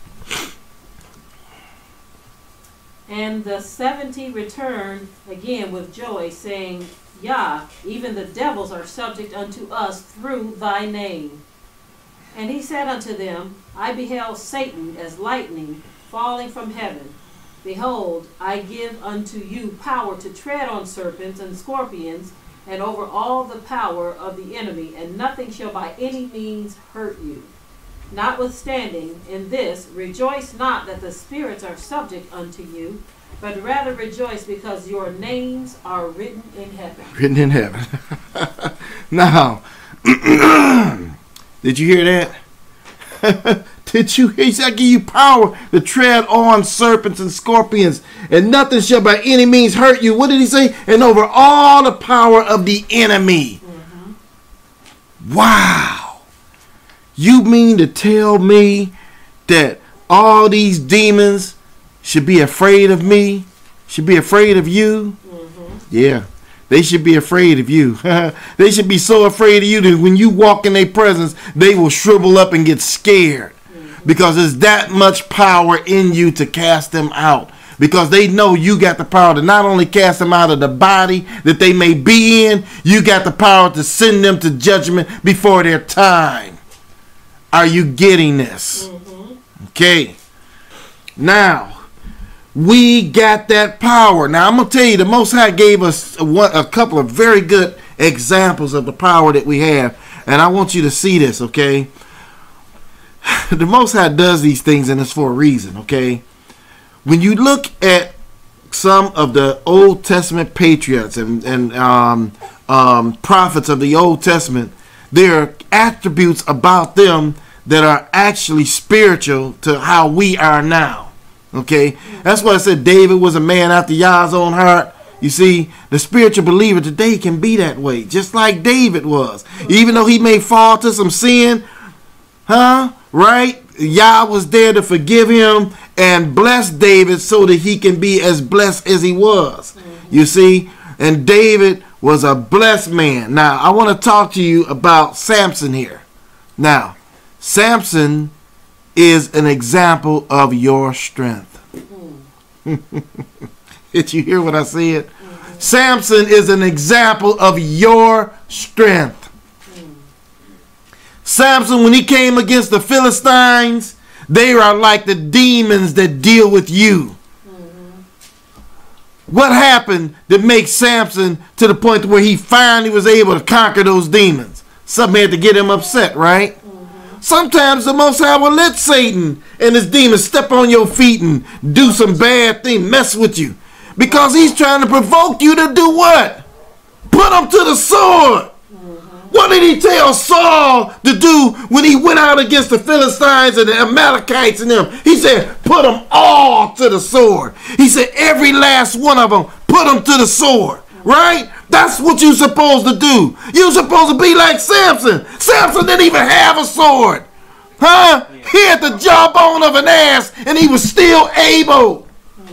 And the 70 returned again with joy, saying, Yah, even the devils are subject unto us through thy name. And he said unto them, I beheld Satan as lightning falling from heaven. Behold, I give unto you power to tread on serpents and scorpions, and over all the power of the enemy, and nothing shall by any means hurt you. Notwithstanding, in this, rejoice not that the spirits are subject unto you, but rather rejoice because your names are written in heaven. Written in heaven. Now, did you hear that? Did you hear? He said, I give you power to tread on serpents and scorpions, and nothing shall by any means hurt you. What did he say? And over all the power of the enemy. Mm-hmm. Wow. You mean to tell me that all these demons should be afraid of me? Should be afraid of you? Mm-hmm. Yeah. They should be afraid of you. They should be so afraid of you that when you walk in their presence, they will shrivel up and get scared. Mm-hmm. Because there's that much power in you to cast them out. Because they know you got the power to not only cast them out of the body that they may be in, you got the power to send them to judgment before their time. Are you getting this? Mm-hmm. Okay. Now, we got that power. Now, I'm going to tell you, the Most High gave us a couple of very good examples of the power that we have. And I want you to see this, okay? The Most High does these things, and it's for a reason, okay? When you look at some of the Old Testament patriots and prophets of the Old Testament, there are attributes about them that are actually spiritual to how we are now. Okay, that's why I said David was a man after Yah's own heart. You see, the spiritual believer today can be that way, just like David was. Even though he may fall to some sin, right? Yah was there to forgive him and bless David so that he can be as blessed as he was. You see, and David was a blessed man. Now, I want to talk to you about Samson here. Now, Samson is an example of your strength. Did you hear what I said? Mm-hmm. Samson is an example of your strength. Mm. Samson, when he came against the Philistines, they are like the demons that deal with you. Mm-hmm. what happened that makes Samson to the point where he finally was able to conquer those demons? Something had to get him upset, right? Sometimes the Most High will let Satan and his demons step on your feet and do some bad thing, mess with you. Because he's trying to provoke you to do what? Put him to the sword. What did he tell Saul to do when he went out against the Philistines and the Amalekites and them? He said, put them all to the sword. He said, every last one of them, put them to the sword. Right? That's what you're supposed to do. You're supposed to be like Samson. Samson didn't even have a sword. Huh? He had the jawbone of an ass, and he was still able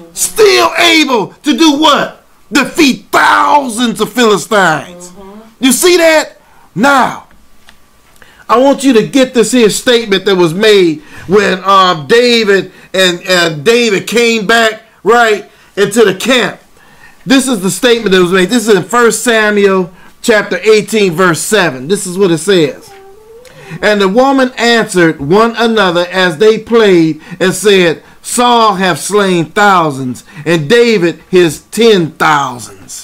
to do what? Defeat thousands of Philistines. You see that? Now, I want you to get this here statement that was made when David and David came back, right, into the camp. This is the statement that was made. This is in 1 Samuel chapter 18, verse 7. This is what it says. And the woman answered one another as they played and said, Saul hath slain thousands, and David his 10,000s.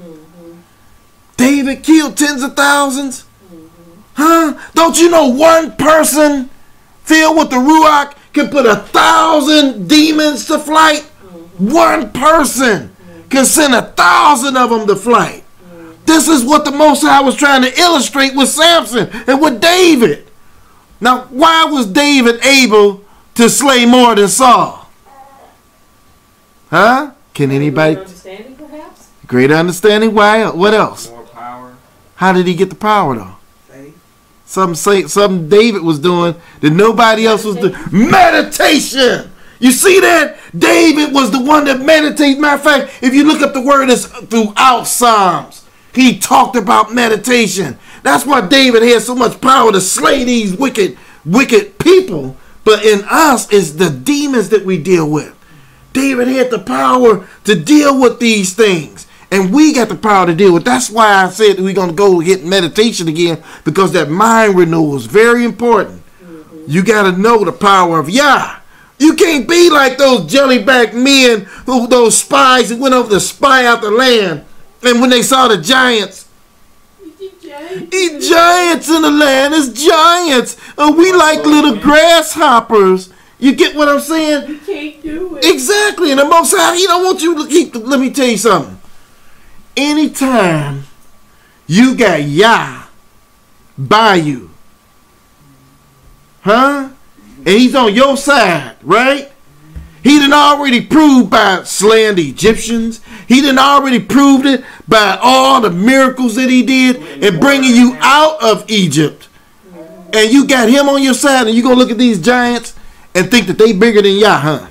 David killed tens of thousands? Huh? Don't you know one person filled with the Ruach can put 1,000 demons to flight? One person can send 1,000 of them to flight. This is what the Most High was trying to illustrate with Samson and with David. Now, why was David able to slay more than Saul? Huh? Can anybody? Greater understanding, perhaps? Greater understanding. Why? What else? More power. How did he get the power, though? Faith. Something David was doing that nobody else was doing. Meditation. You see that? David was the one that meditated. Matter of fact, if you look up the word, it's throughout Psalms. He talked about meditation. That's why David had so much power to slay these wicked people. But in us, it's the demons that we deal with. David had the power to deal with these things. And we got the power to deal with. That's why I said that we're going to go get meditation again. Because that mind renewal is very important. You got to know the power of Yah. You can't be like those jellyback men, those spies who went over to spy out the land. And when they saw the giants, giants in the land, it's giants. We like little grasshoppers. You get what I'm saying? You can't do it. Exactly. And the Most High, he don't want you to keep. Let me tell you something. Anytime you got Yah by you, huh? And he's on your side, right? He done already proved by slaying the Egyptians. He done already proved it by all the miracles that he did and bringing you out of Egypt. And you got him on your side, and you gonna look at these giants and think that they bigger than Yah, huh?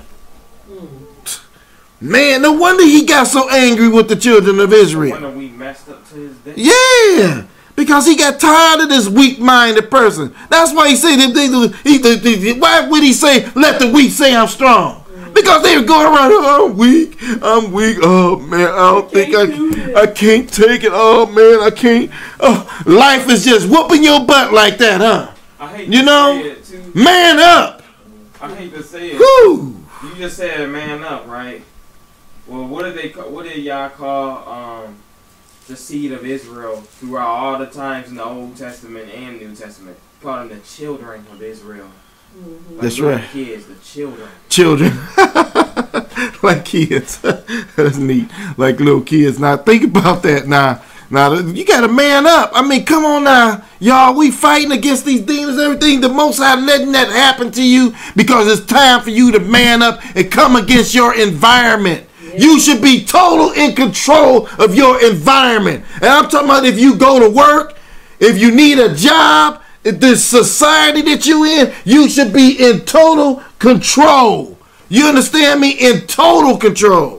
Man, no wonder he got so angry with the children of Israel. No wonder we messed up to his day. Yeah. Because he got tired of this weak-minded person. That's why he said, why would he say, let the weak say I'm strong? Because they were going around, oh, I'm weak, oh, man, I don't think I can't take it, oh, man, I can't. Oh, life is just whooping your butt like that, huh? I hate you to know, say it too. Man up. I hate to say it. Whew. You just said man up, right? Well, what did y'all call the seed of Israel throughout all the times in the Old Testament and New Testament? Call them the children of Israel. Like That's right. Kids, the children. Children. Like kids. That's neat. Like little kids. Now think about that now. Now you gotta man up. I mean, come on now. Y'all, we fighting against these demons and everything. The Most High letting that happen to you because it's time for you to man up and come against your environment. You should be total in control of your environment. And I'm talking about if you go to work, if you need a job, this society that you in, you should be in total control. You understand me? In total control.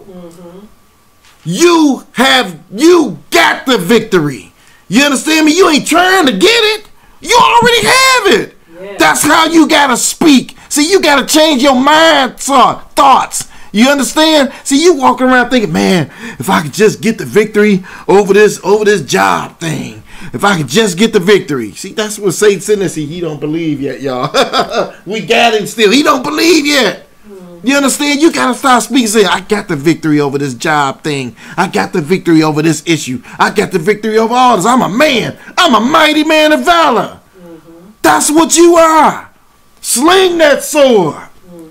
You got the victory. You understand me? You ain't trying to get it. You already have it. Yeah. That's how you got to speak. See, you got to change your mind thoughts. You understand? See, you walking around thinking, man, if I could just get the victory over this job thing. If I could just get the victory. See, that's what Satan said. See, he don't believe yet, y'all. We got him still. He don't believe yet. You understand? You got to start speaking, saying, I got the victory over this job thing. I got the victory over this issue. I got the victory over all this. I'm a man. I'm a mighty man of valor. That's what you are. Sling that sword.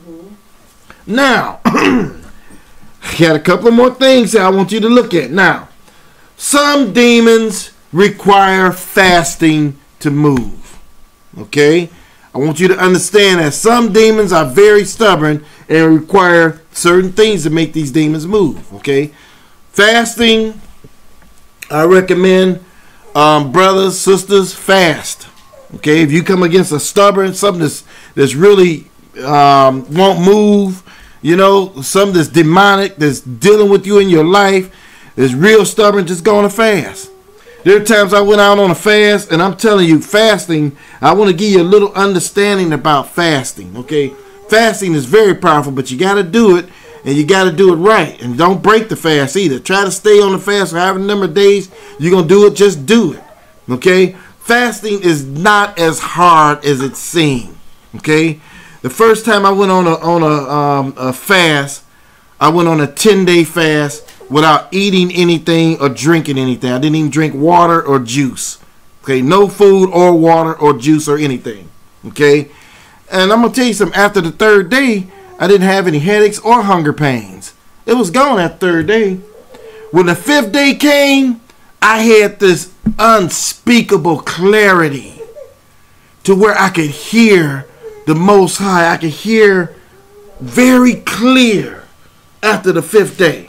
Now, I got a couple more things that I want you to look at. Now, some demons require fasting to move. Okay? I want you to understand that some demons are very stubborn and require certain things to make these demons move. Okay? Fasting, I recommend, brothers, sisters, fast. Okay? If you come against a stubborn, something that's really won't move, you know, something that's demonic, that's dealing with you in your life, is real stubborn, just go on a fast. There are times I went out on a fast, and I'm telling you, fasting, I want to give you a little understanding about fasting, okay? Fasting is very powerful, but you got to do it, and you got to do it right. And don't break the fast either. Try to stay on the fast for however number of days you're going to do it, just do it, okay? Fasting is not as hard as it seems, okay? The first time I went on a fast, I went on a 10-day fast without eating anything or drinking anything. I didn't even drink water or juice. Okay, no food or water or juice or anything. Okay, and I'm gonna tell you something. After the third day, I didn't have any headaches or hunger pains. It was gone that third day. When the fifth day came, I had this unspeakable clarity to where I could hear the Most High. I could hear very clear after the fifth day.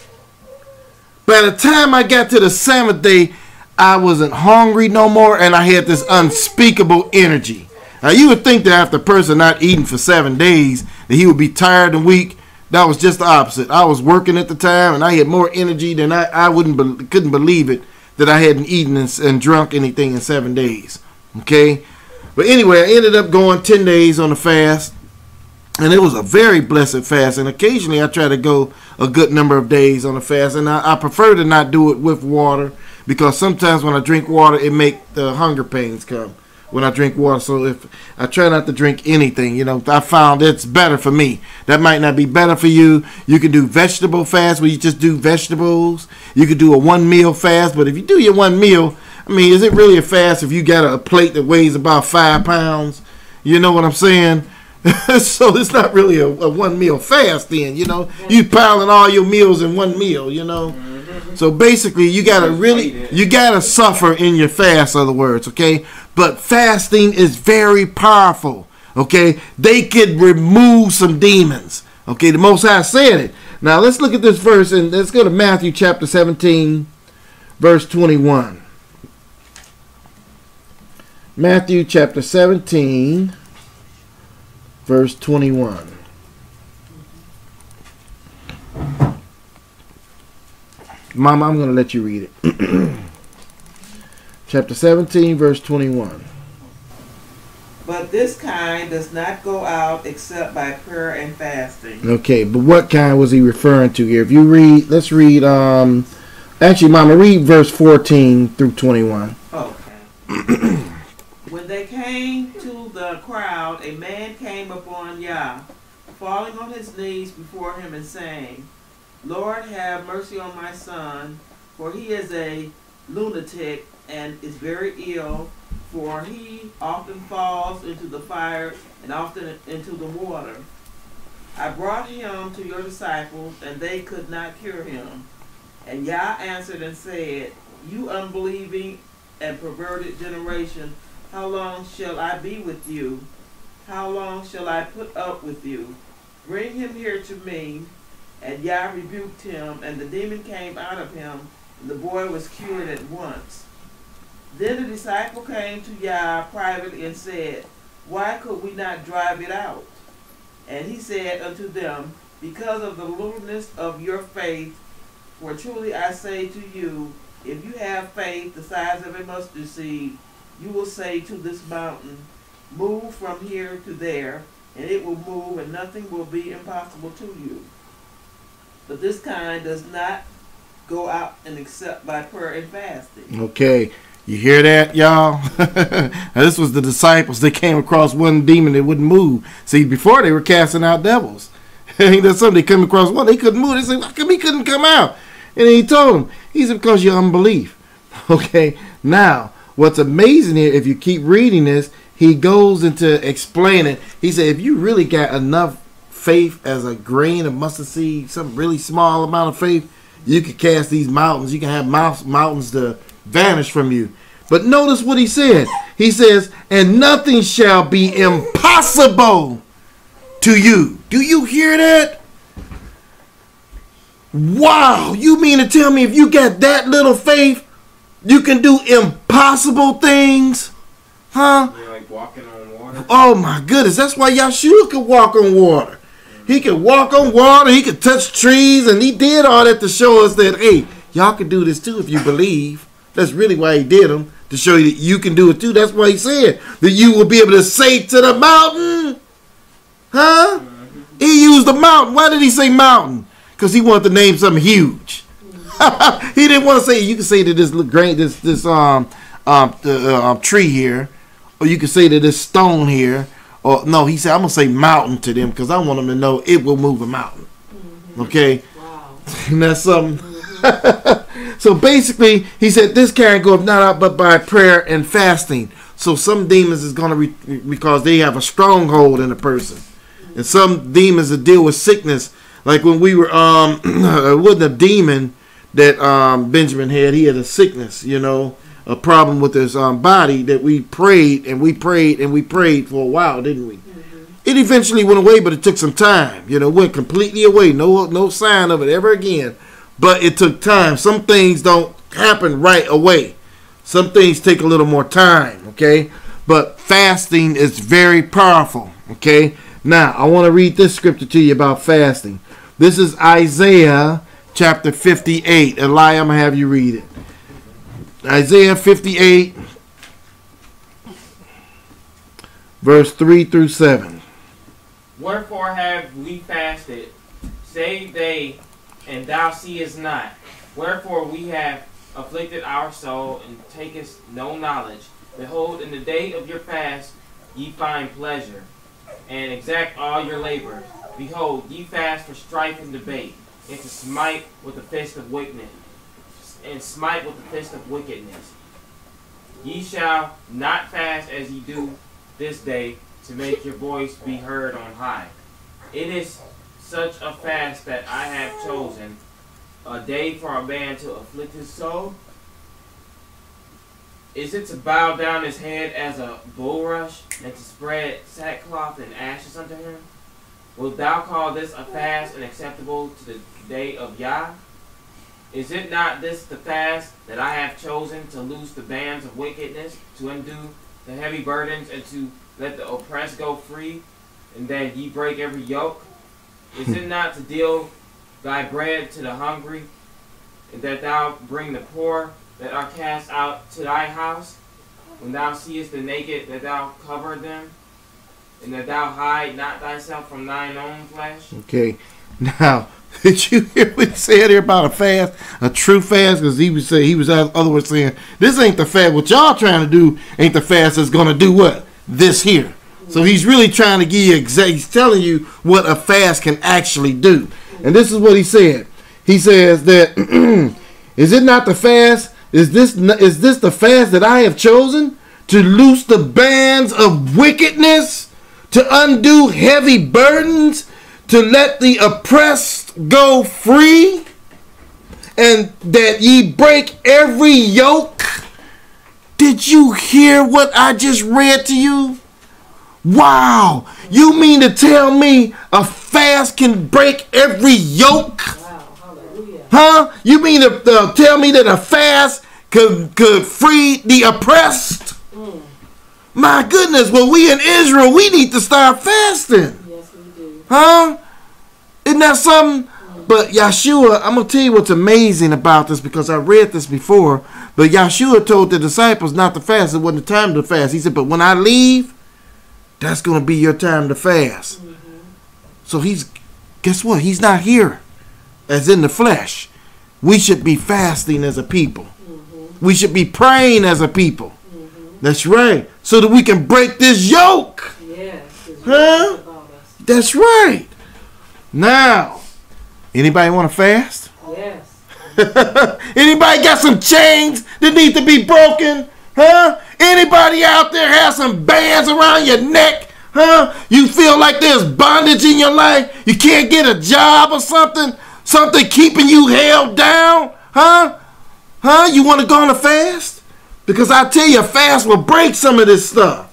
By the time I got to the seventh day, I wasn't hungry no more, and I had this unspeakable energy. Now, you would think that after a person not eating for 7 days, that he would be tired and weak. That was just the opposite. I was working at the time, and I had more energy than couldn't believe it that I hadn't eaten and drunk anything in 7 days. Okay? But anyway, I ended up going 10 days on a fast. And it was a very blessed fast. And occasionally I try to go a good number of days on a fast. And I prefer to not do it with water, because sometimes when I drink water, it makes the hunger pains come when I drink water. So if I try not to drink anything, you know, I found it's better for me. That might not be better for you. You can do vegetable fast where you just do vegetables. You could do a 1 meal fast. But if you do your 1 meal, I mean, is it really a fast if you got a plate that weighs about 5 pounds? You know what I'm saying? So it's not really a 1 meal fast then, you know. You piling all your meals in 1 meal, you know. So basically you gotta suffer in your fast, in other words, okay? But fasting is very powerful, okay? They could remove some demons. Okay, the Most High said it. Now let's look at this verse, and let's go to Matthew chapter 17, verse 21. Matthew chapter 17, verse 21. Mama, I'm going to let you read it. Chapter 17, verse 21. But this kind does not go out except by prayer and fasting. Okay, but what kind was he referring to here? If you read, let's read, actually, Mama, read verse 14 through 21. Okay. When they came to the crowd, a man came upon Yah, falling on his knees before him and saying, Lord, have mercy on my son, for he is a lunatic and is very ill, for he often falls into the fire and often into the water. I brought him to your disciples, and they could not cure him. And Yah answered and said, You unbelieving and perverted generation, how long shall I be with you? How long shall I put up with you? Bring him here to me. And Yah rebuked him, and the demon came out of him, and the boy was cured at once. Then the disciple came to Yah privately and said, Why could we not drive it out? And he said unto them, Because of the littleness of your faith, for truly I say to you, if you have faith the size of a mustard seed, you will say to this mountain, Move from here to there, and it will move, and nothing will be impossible to you. But this kind does not go out and except by prayer and fasting. Okay, you hear that, y'all? This was the disciples. They came across one demon that wouldn't move. See, before they were casting out devils. Ain't that something? They come across one, they couldn't move. They said, how come he couldn't come out? And then he told them, he said, because your unbelief. Okay, now, what's amazing here, if you keep reading this, he goes into explaining. He said, if you really got enough faith as a grain of mustard seed, some really small amount of faith, you can cast these mountains. You can have mountains to vanish from you. But notice what he said. He says, and nothing shall be impossible to you. Do you hear that? Wow. You mean to tell me if you got that little faith, you can do impossible things? Huh? You're like walking on water. Oh my goodness. That's why Yahshua could walk on water. He could walk on water. He could touch trees. And he did all that to show us that, hey, y'all can do this too if you believe. That's really why he did them. To show you that you can do it too. That's why he said that you will be able to say to the mountain. Huh? He used the mountain. Why did he say mountain? Because he wanted to name something huge. He didn't want to say, you can say to this grain, this tree here, or you can say to this stone here, or no, he said, I'm gonna say mountain to them because I want them to know it will move a mountain. Okay, Wow. and that's something. So basically, he said this can't go up not out but by prayer and fasting. So some demons is gonna because they have a stronghold in a person, and some demons that deal with sickness. Like when we were it wasn't a demon that Benjamin had. He had a sickness, you know, a problem with his body that we prayed and we prayed and we prayed for a while, didn't we? It eventually went away, but it took some time. You know, went completely away. No sign of it ever again. But it took time. Some things don't happen right away. Some things take a little more time, okay? But fasting is very powerful, okay? Now, I want to read this scripture to you about fasting. This is Isaiah chapter 58. Eli, I'm going to have you read it. Isaiah 58, verse 3 through 7. Wherefore have we fasted, say they, and thou seest not? Wherefore we have afflicted our soul, and takest no knowledge? Behold, in the day of your fast ye find pleasure, and exact all your labor. Behold, ye fast for strife and debate, and to smite with the fist of wickedness, and smite with the fist of wickedness. Ye shall not fast as ye do this day, to make your voice be heard on high. It is such a fast that I have chosen, a day for a man to afflict his soul. Is it to bow down his head as a bulrush, and to spread sackcloth and ashes unto him? Wilt thou call this a fast and acceptable to the day of Yah? Is it not this the fast that I have chosen, to loose the bands of wickedness, to undo the heavy burdens, and to let the oppressed go free, and that ye break every yoke? Is it not to deal thy bread to the hungry, and that thou bring the poor that are cast out to thy house? When thou seest the naked, that thou cover them, and that thou hide not thyself from thine own flesh? Okay, now, did you hear what he said here about a fast, a true fast? Because he was otherwise saying, this ain't the fast. What y'all trying to do ain't the fast that's going to do what? This here. So he's really trying to give you he's telling you what a fast can actually do. And this is what he said. He says that, is it not the fast? Is this the fast that I have chosen? To loose the bands of wickedness, to undo heavy burdens, to let the oppressed go free, and that ye break every yoke. Did you hear what I just read to you? Wow. You mean to tell me a fast can break every yoke? Wow. Hallelujah. Huh? You mean to tell me that a fast could free the oppressed? My goodness. Well, we in Israel, we need to start fasting. Yes, we do. Huh? Isn't that something? But Yahshua, I'm going to tell you what's amazing about this, because I read this before. But Yahshua told the disciples not to fast. It wasn't the time to fast. He said, but when I leave, that's going to be your time to fast. So guess what? He's not here as in the flesh. We should be fasting as a people. We should be praying as a people. That's right. So that we can break this yoke. Yes. Huh? That's right. Now, anybody want to fast? Yes. Anybody got some chains that need to be broken? Huh? Anybody out there has some bands around your neck? Huh? You feel like there's bondage in your life? You can't get a job or something? Something keeping you held down? Huh? Huh? You want to go on a fast? Because I tell you, a fast will break some of this stuff.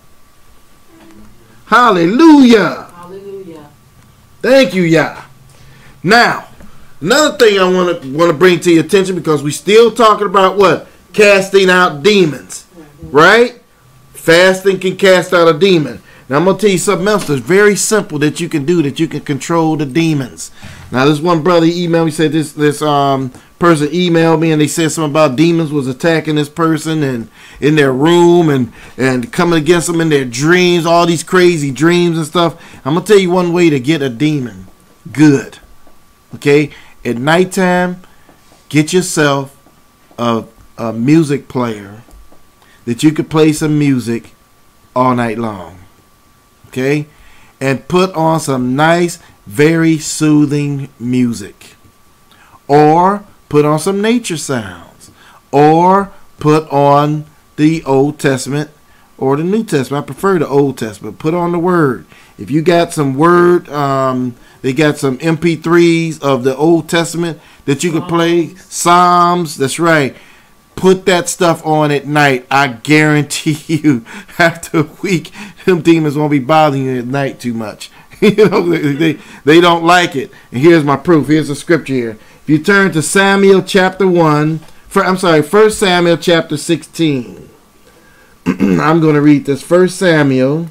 Hallelujah. Hallelujah. Thank you, Yah. Now, another thing I want to bring to your attention, because we still talking about what? Casting out demons. Right? Fasting can cast out a demon. Now I'm going to tell you something else that's very simple that you can do, that you can control the demons. Now this one brother emailed me, said this person emailed me and they said something about demons was attacking this person and in their room and coming against them in their dreams, all these crazy dreams and stuff. I'm going to tell you one way to get a demon good. Okay? At nighttime, get yourself a music player that you could play some music all night long. Okay? And put on some nice, very soothing music. Or put on some nature sounds. Or put on the Old Testament or the New Testament. I prefer the Old Testament. Put on the Word. If you got some Word, they got some MP3s of the Old Testament that you could play. Psalms, that's right. Put that stuff on at night. I guarantee you, after a week, them demons won't be bothering you at night too much. You know, they don't like it. And here's my proof. Here's the scripture here. If you turn to Samuel chapter 1, 1 Samuel chapter 16. I'm going to read this. 1 Samuel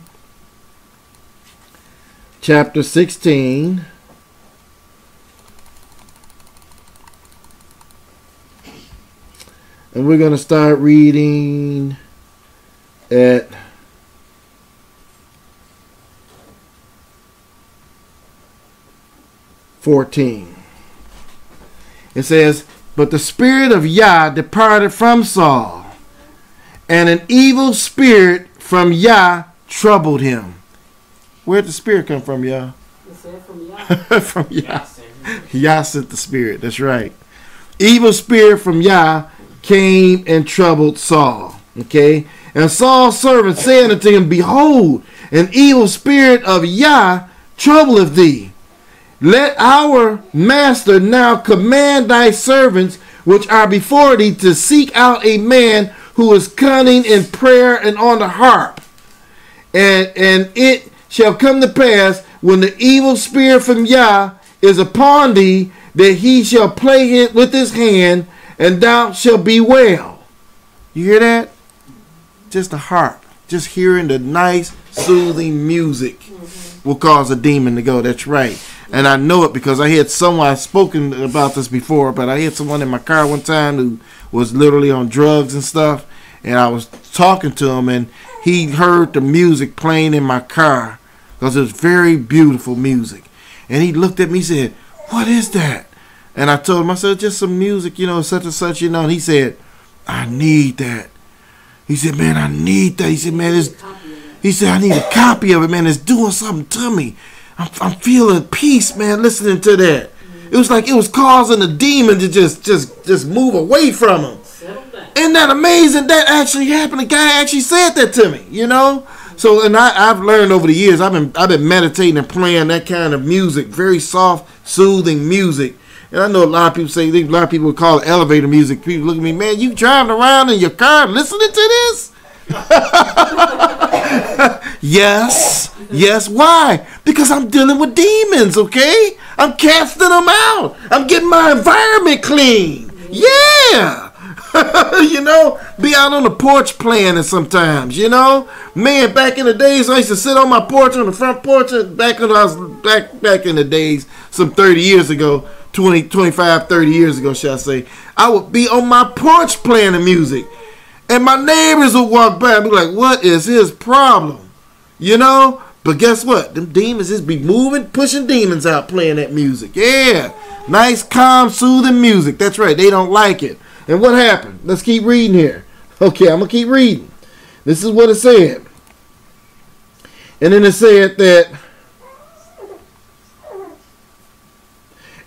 chapter 16. And we're going to start reading at (14). It says, "But the spirit of Yah departed from Saul, and an evil spirit from Yah troubled him." Where'd the spirit come from, Yah? It said from Yah. From Yah. Yah sent the spirit. That's right. Evil spirit from Yah came and troubled Saul. Okay? And Saul's servant said unto him, "Behold, an evil spirit of Yah troubleth thee. Let our master now command thy servants which are before thee to seek out a man who is cunning in prayer and on the harp. And it shall come to pass, when the evil spirit from Yah is upon thee, that he shall play it with his hand, and thou shalt be well." You hear that? Just a harp. Just hearing the nice, soothing music will cause a demon to go. That's right. And I know it because I had someone, I've spoken about this before, but I had someone in my car one time who was literally on drugs and stuff. And I was talking to him, and he heard the music playing in my car because it was very beautiful music. And he looked at me and said, "What is that?" And I told him, I said, "Just some music, you know, such and such, you know." And he said, "I need that." He said, "Man, I need that." He said, "Man, I need a copy of it, man. It's doing something to me. I'm feeling peace, man, listening to that." It was like it was causing the demon to just move away from him. Isn't that amazing? That actually happened. The guy actually said that to me, you know? So, and I've learned over the years, I've been meditating and playing that kind of music, very soft, soothing music. And I know a lot of people say, a lot of people would call it elevator music. People look at me, "Man, you driving around in your car listening to this?" Yes. Yes. Why? Because I'm dealing with demons, okay? I'm casting them out. I'm getting my environment clean. Yeah. You know, be out on the porch playing it sometimes, you know. Man, back in the days, I used to sit on my porch, on the front porch, back when I was back in the days, some 30 years ago, 20, 25, 30 years ago, shall I say, I would be on my porch playing the music. And my neighbors would walk by and be like, "What is his problem?" You know? But guess what? Them demons just be moving, pushing demons out playing that music. Yeah. Nice, calm, soothing music. That's right. They don't like it. And what happened? Let's keep reading here. Okay, I'm going to keep reading. This is what it said. And then it said that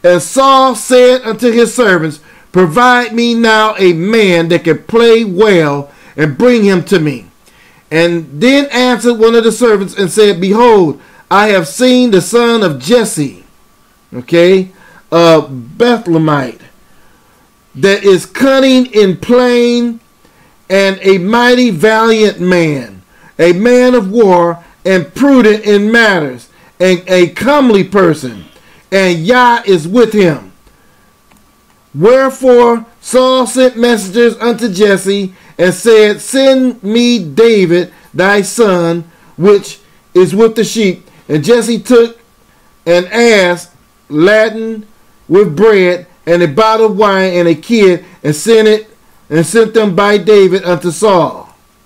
And Saul said unto his servants, provide me now a man that can play well, and bring him to me. And then answered one of the servants and said, behold, I have seen the son of Jesse, okay, a Bethlehemite, that is cunning in playing, and a mighty valiant man, a man of war, and prudent in matters, and a comely person, and Yah is with him. Wherefore Saul sent messengers unto Jesse, and said, send me David thy son, which is with the sheep. And Jesse took an ass laden with bread, and a bottle of wine, and a kid, and sent them by David unto Saul.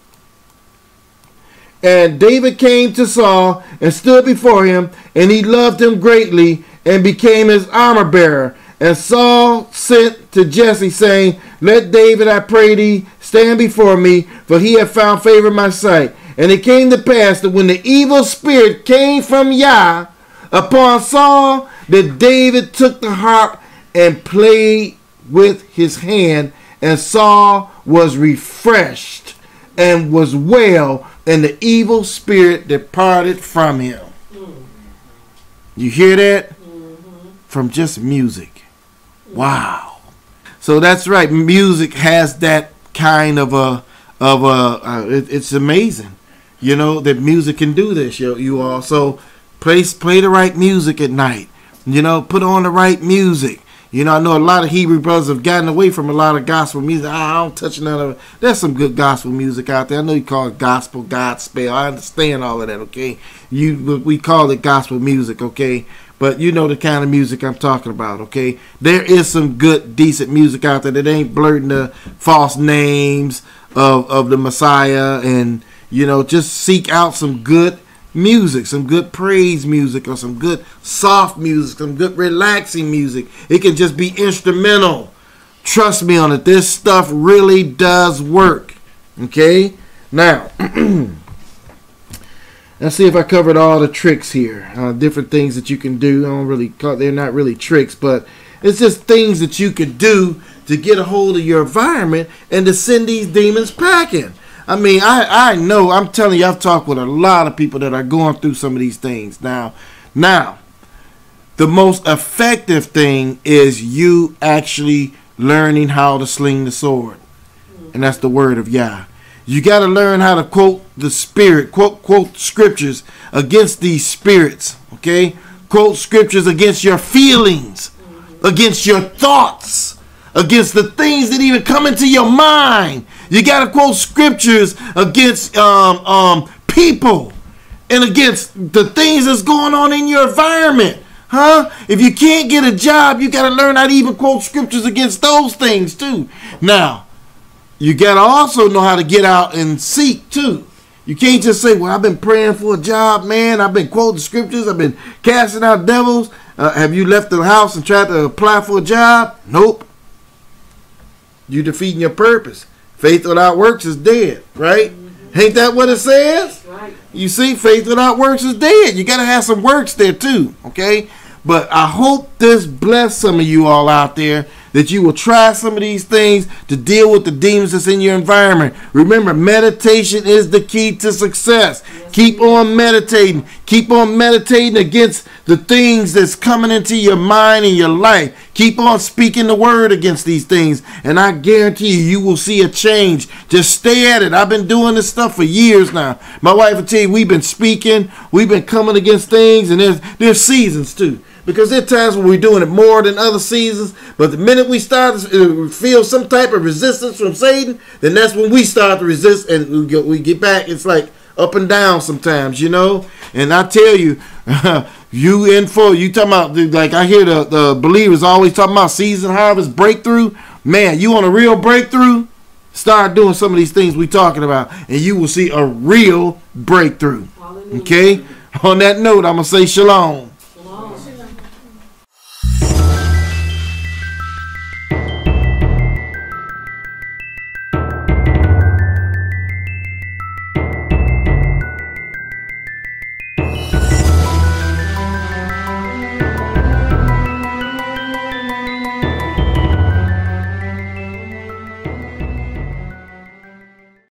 And David came to Saul and stood before him, and he loved him greatly, and became his armor bearer. And Saul sent to Jesse, saying, let David, I pray thee, stand before me, for he hath found favor in my sight. And it came to pass that when the evil spirit came from Yah upon Saul, that David took the harp and played with his hand, and Saul was refreshed and was well, and the evil spirit departed from him. You hear that? From just music. Wow. So that's right. Music has that kind of it's amazing, you know, that music can do this. You all. So play the right music at night. You know, put on the right music. You know, I know a lot of Hebrew brothers have gotten away from a lot of gospel music. I don't touch none of it. There's some good gospel music out there. I know you call it gospel, Godspell. I understand all of that, okay? We call it gospel music, okay? But you know the kind of music I'm talking about, okay? There is some good, decent music out there that ain't blurting the false names of the Messiah. And, you know, just seek out some good music, some good praise music, or some good soft music, some good relaxing music. It can just be instrumental. Trust me on it. This stuff really does work. Okay? Now, let's see if I covered all the tricks here. Different things that you can do. I don't really call, they're not really tricks, but it's just things that you could do to get a hold of your environment and to send these demons packing. I mean, I know, I'm telling you, I've talked with a lot of people that are going through some of these things. Now, the most effective thing is you actually learning how to sling the sword. And that's the word of Yah. You got to learn how to quote the spirit, quote scriptures against these spirits, okay? Quote scriptures against your feelings, against your thoughts, against the things that even come into your mind. You got to quote scriptures against people and against the things that's going on in your environment. Huh? If you can't get a job, you got to learn how to even quote scriptures against those things too. Now, you got to also know how to get out and seek too. You can't just say, well, I've been praying for a job, man. I've been quoting scriptures. I've been casting out devils. Have you left the house and tried to apply for a job? Nope. You're defeating your purpose. Faith without works is dead, right? Ain't that what it says? Right. You see, faith without works is dead. You got to have some works there too, okay? But I hope this bless some of you all out there, that you will try some of these things to deal with the demons that's in your environment. Remember, meditation is the key to success. Yes, keep on meditating. Keep on meditating against the things that's coming into your mind and your life. Keep on speaking the word against these things, and I guarantee you will see a change. Just stay at it. I've been doing this stuff for years now. My wife will tell you, we've been speaking, we've been coming against things, and there's seasons too. Because there are times when we're doing it more than other seasons. But the minute we start to feel some type of resistance from Satan, then that's when we start to resist and we get back. It's like up and down sometimes, you know. And I tell you, you talking about, like I hear the believers always talking about season harvest breakthrough. Man, you want a real breakthrough? Start doing some of these things we're talking about, and you will see a real breakthrough. Hallelujah. Okay? On that note, I'm going to say shalom.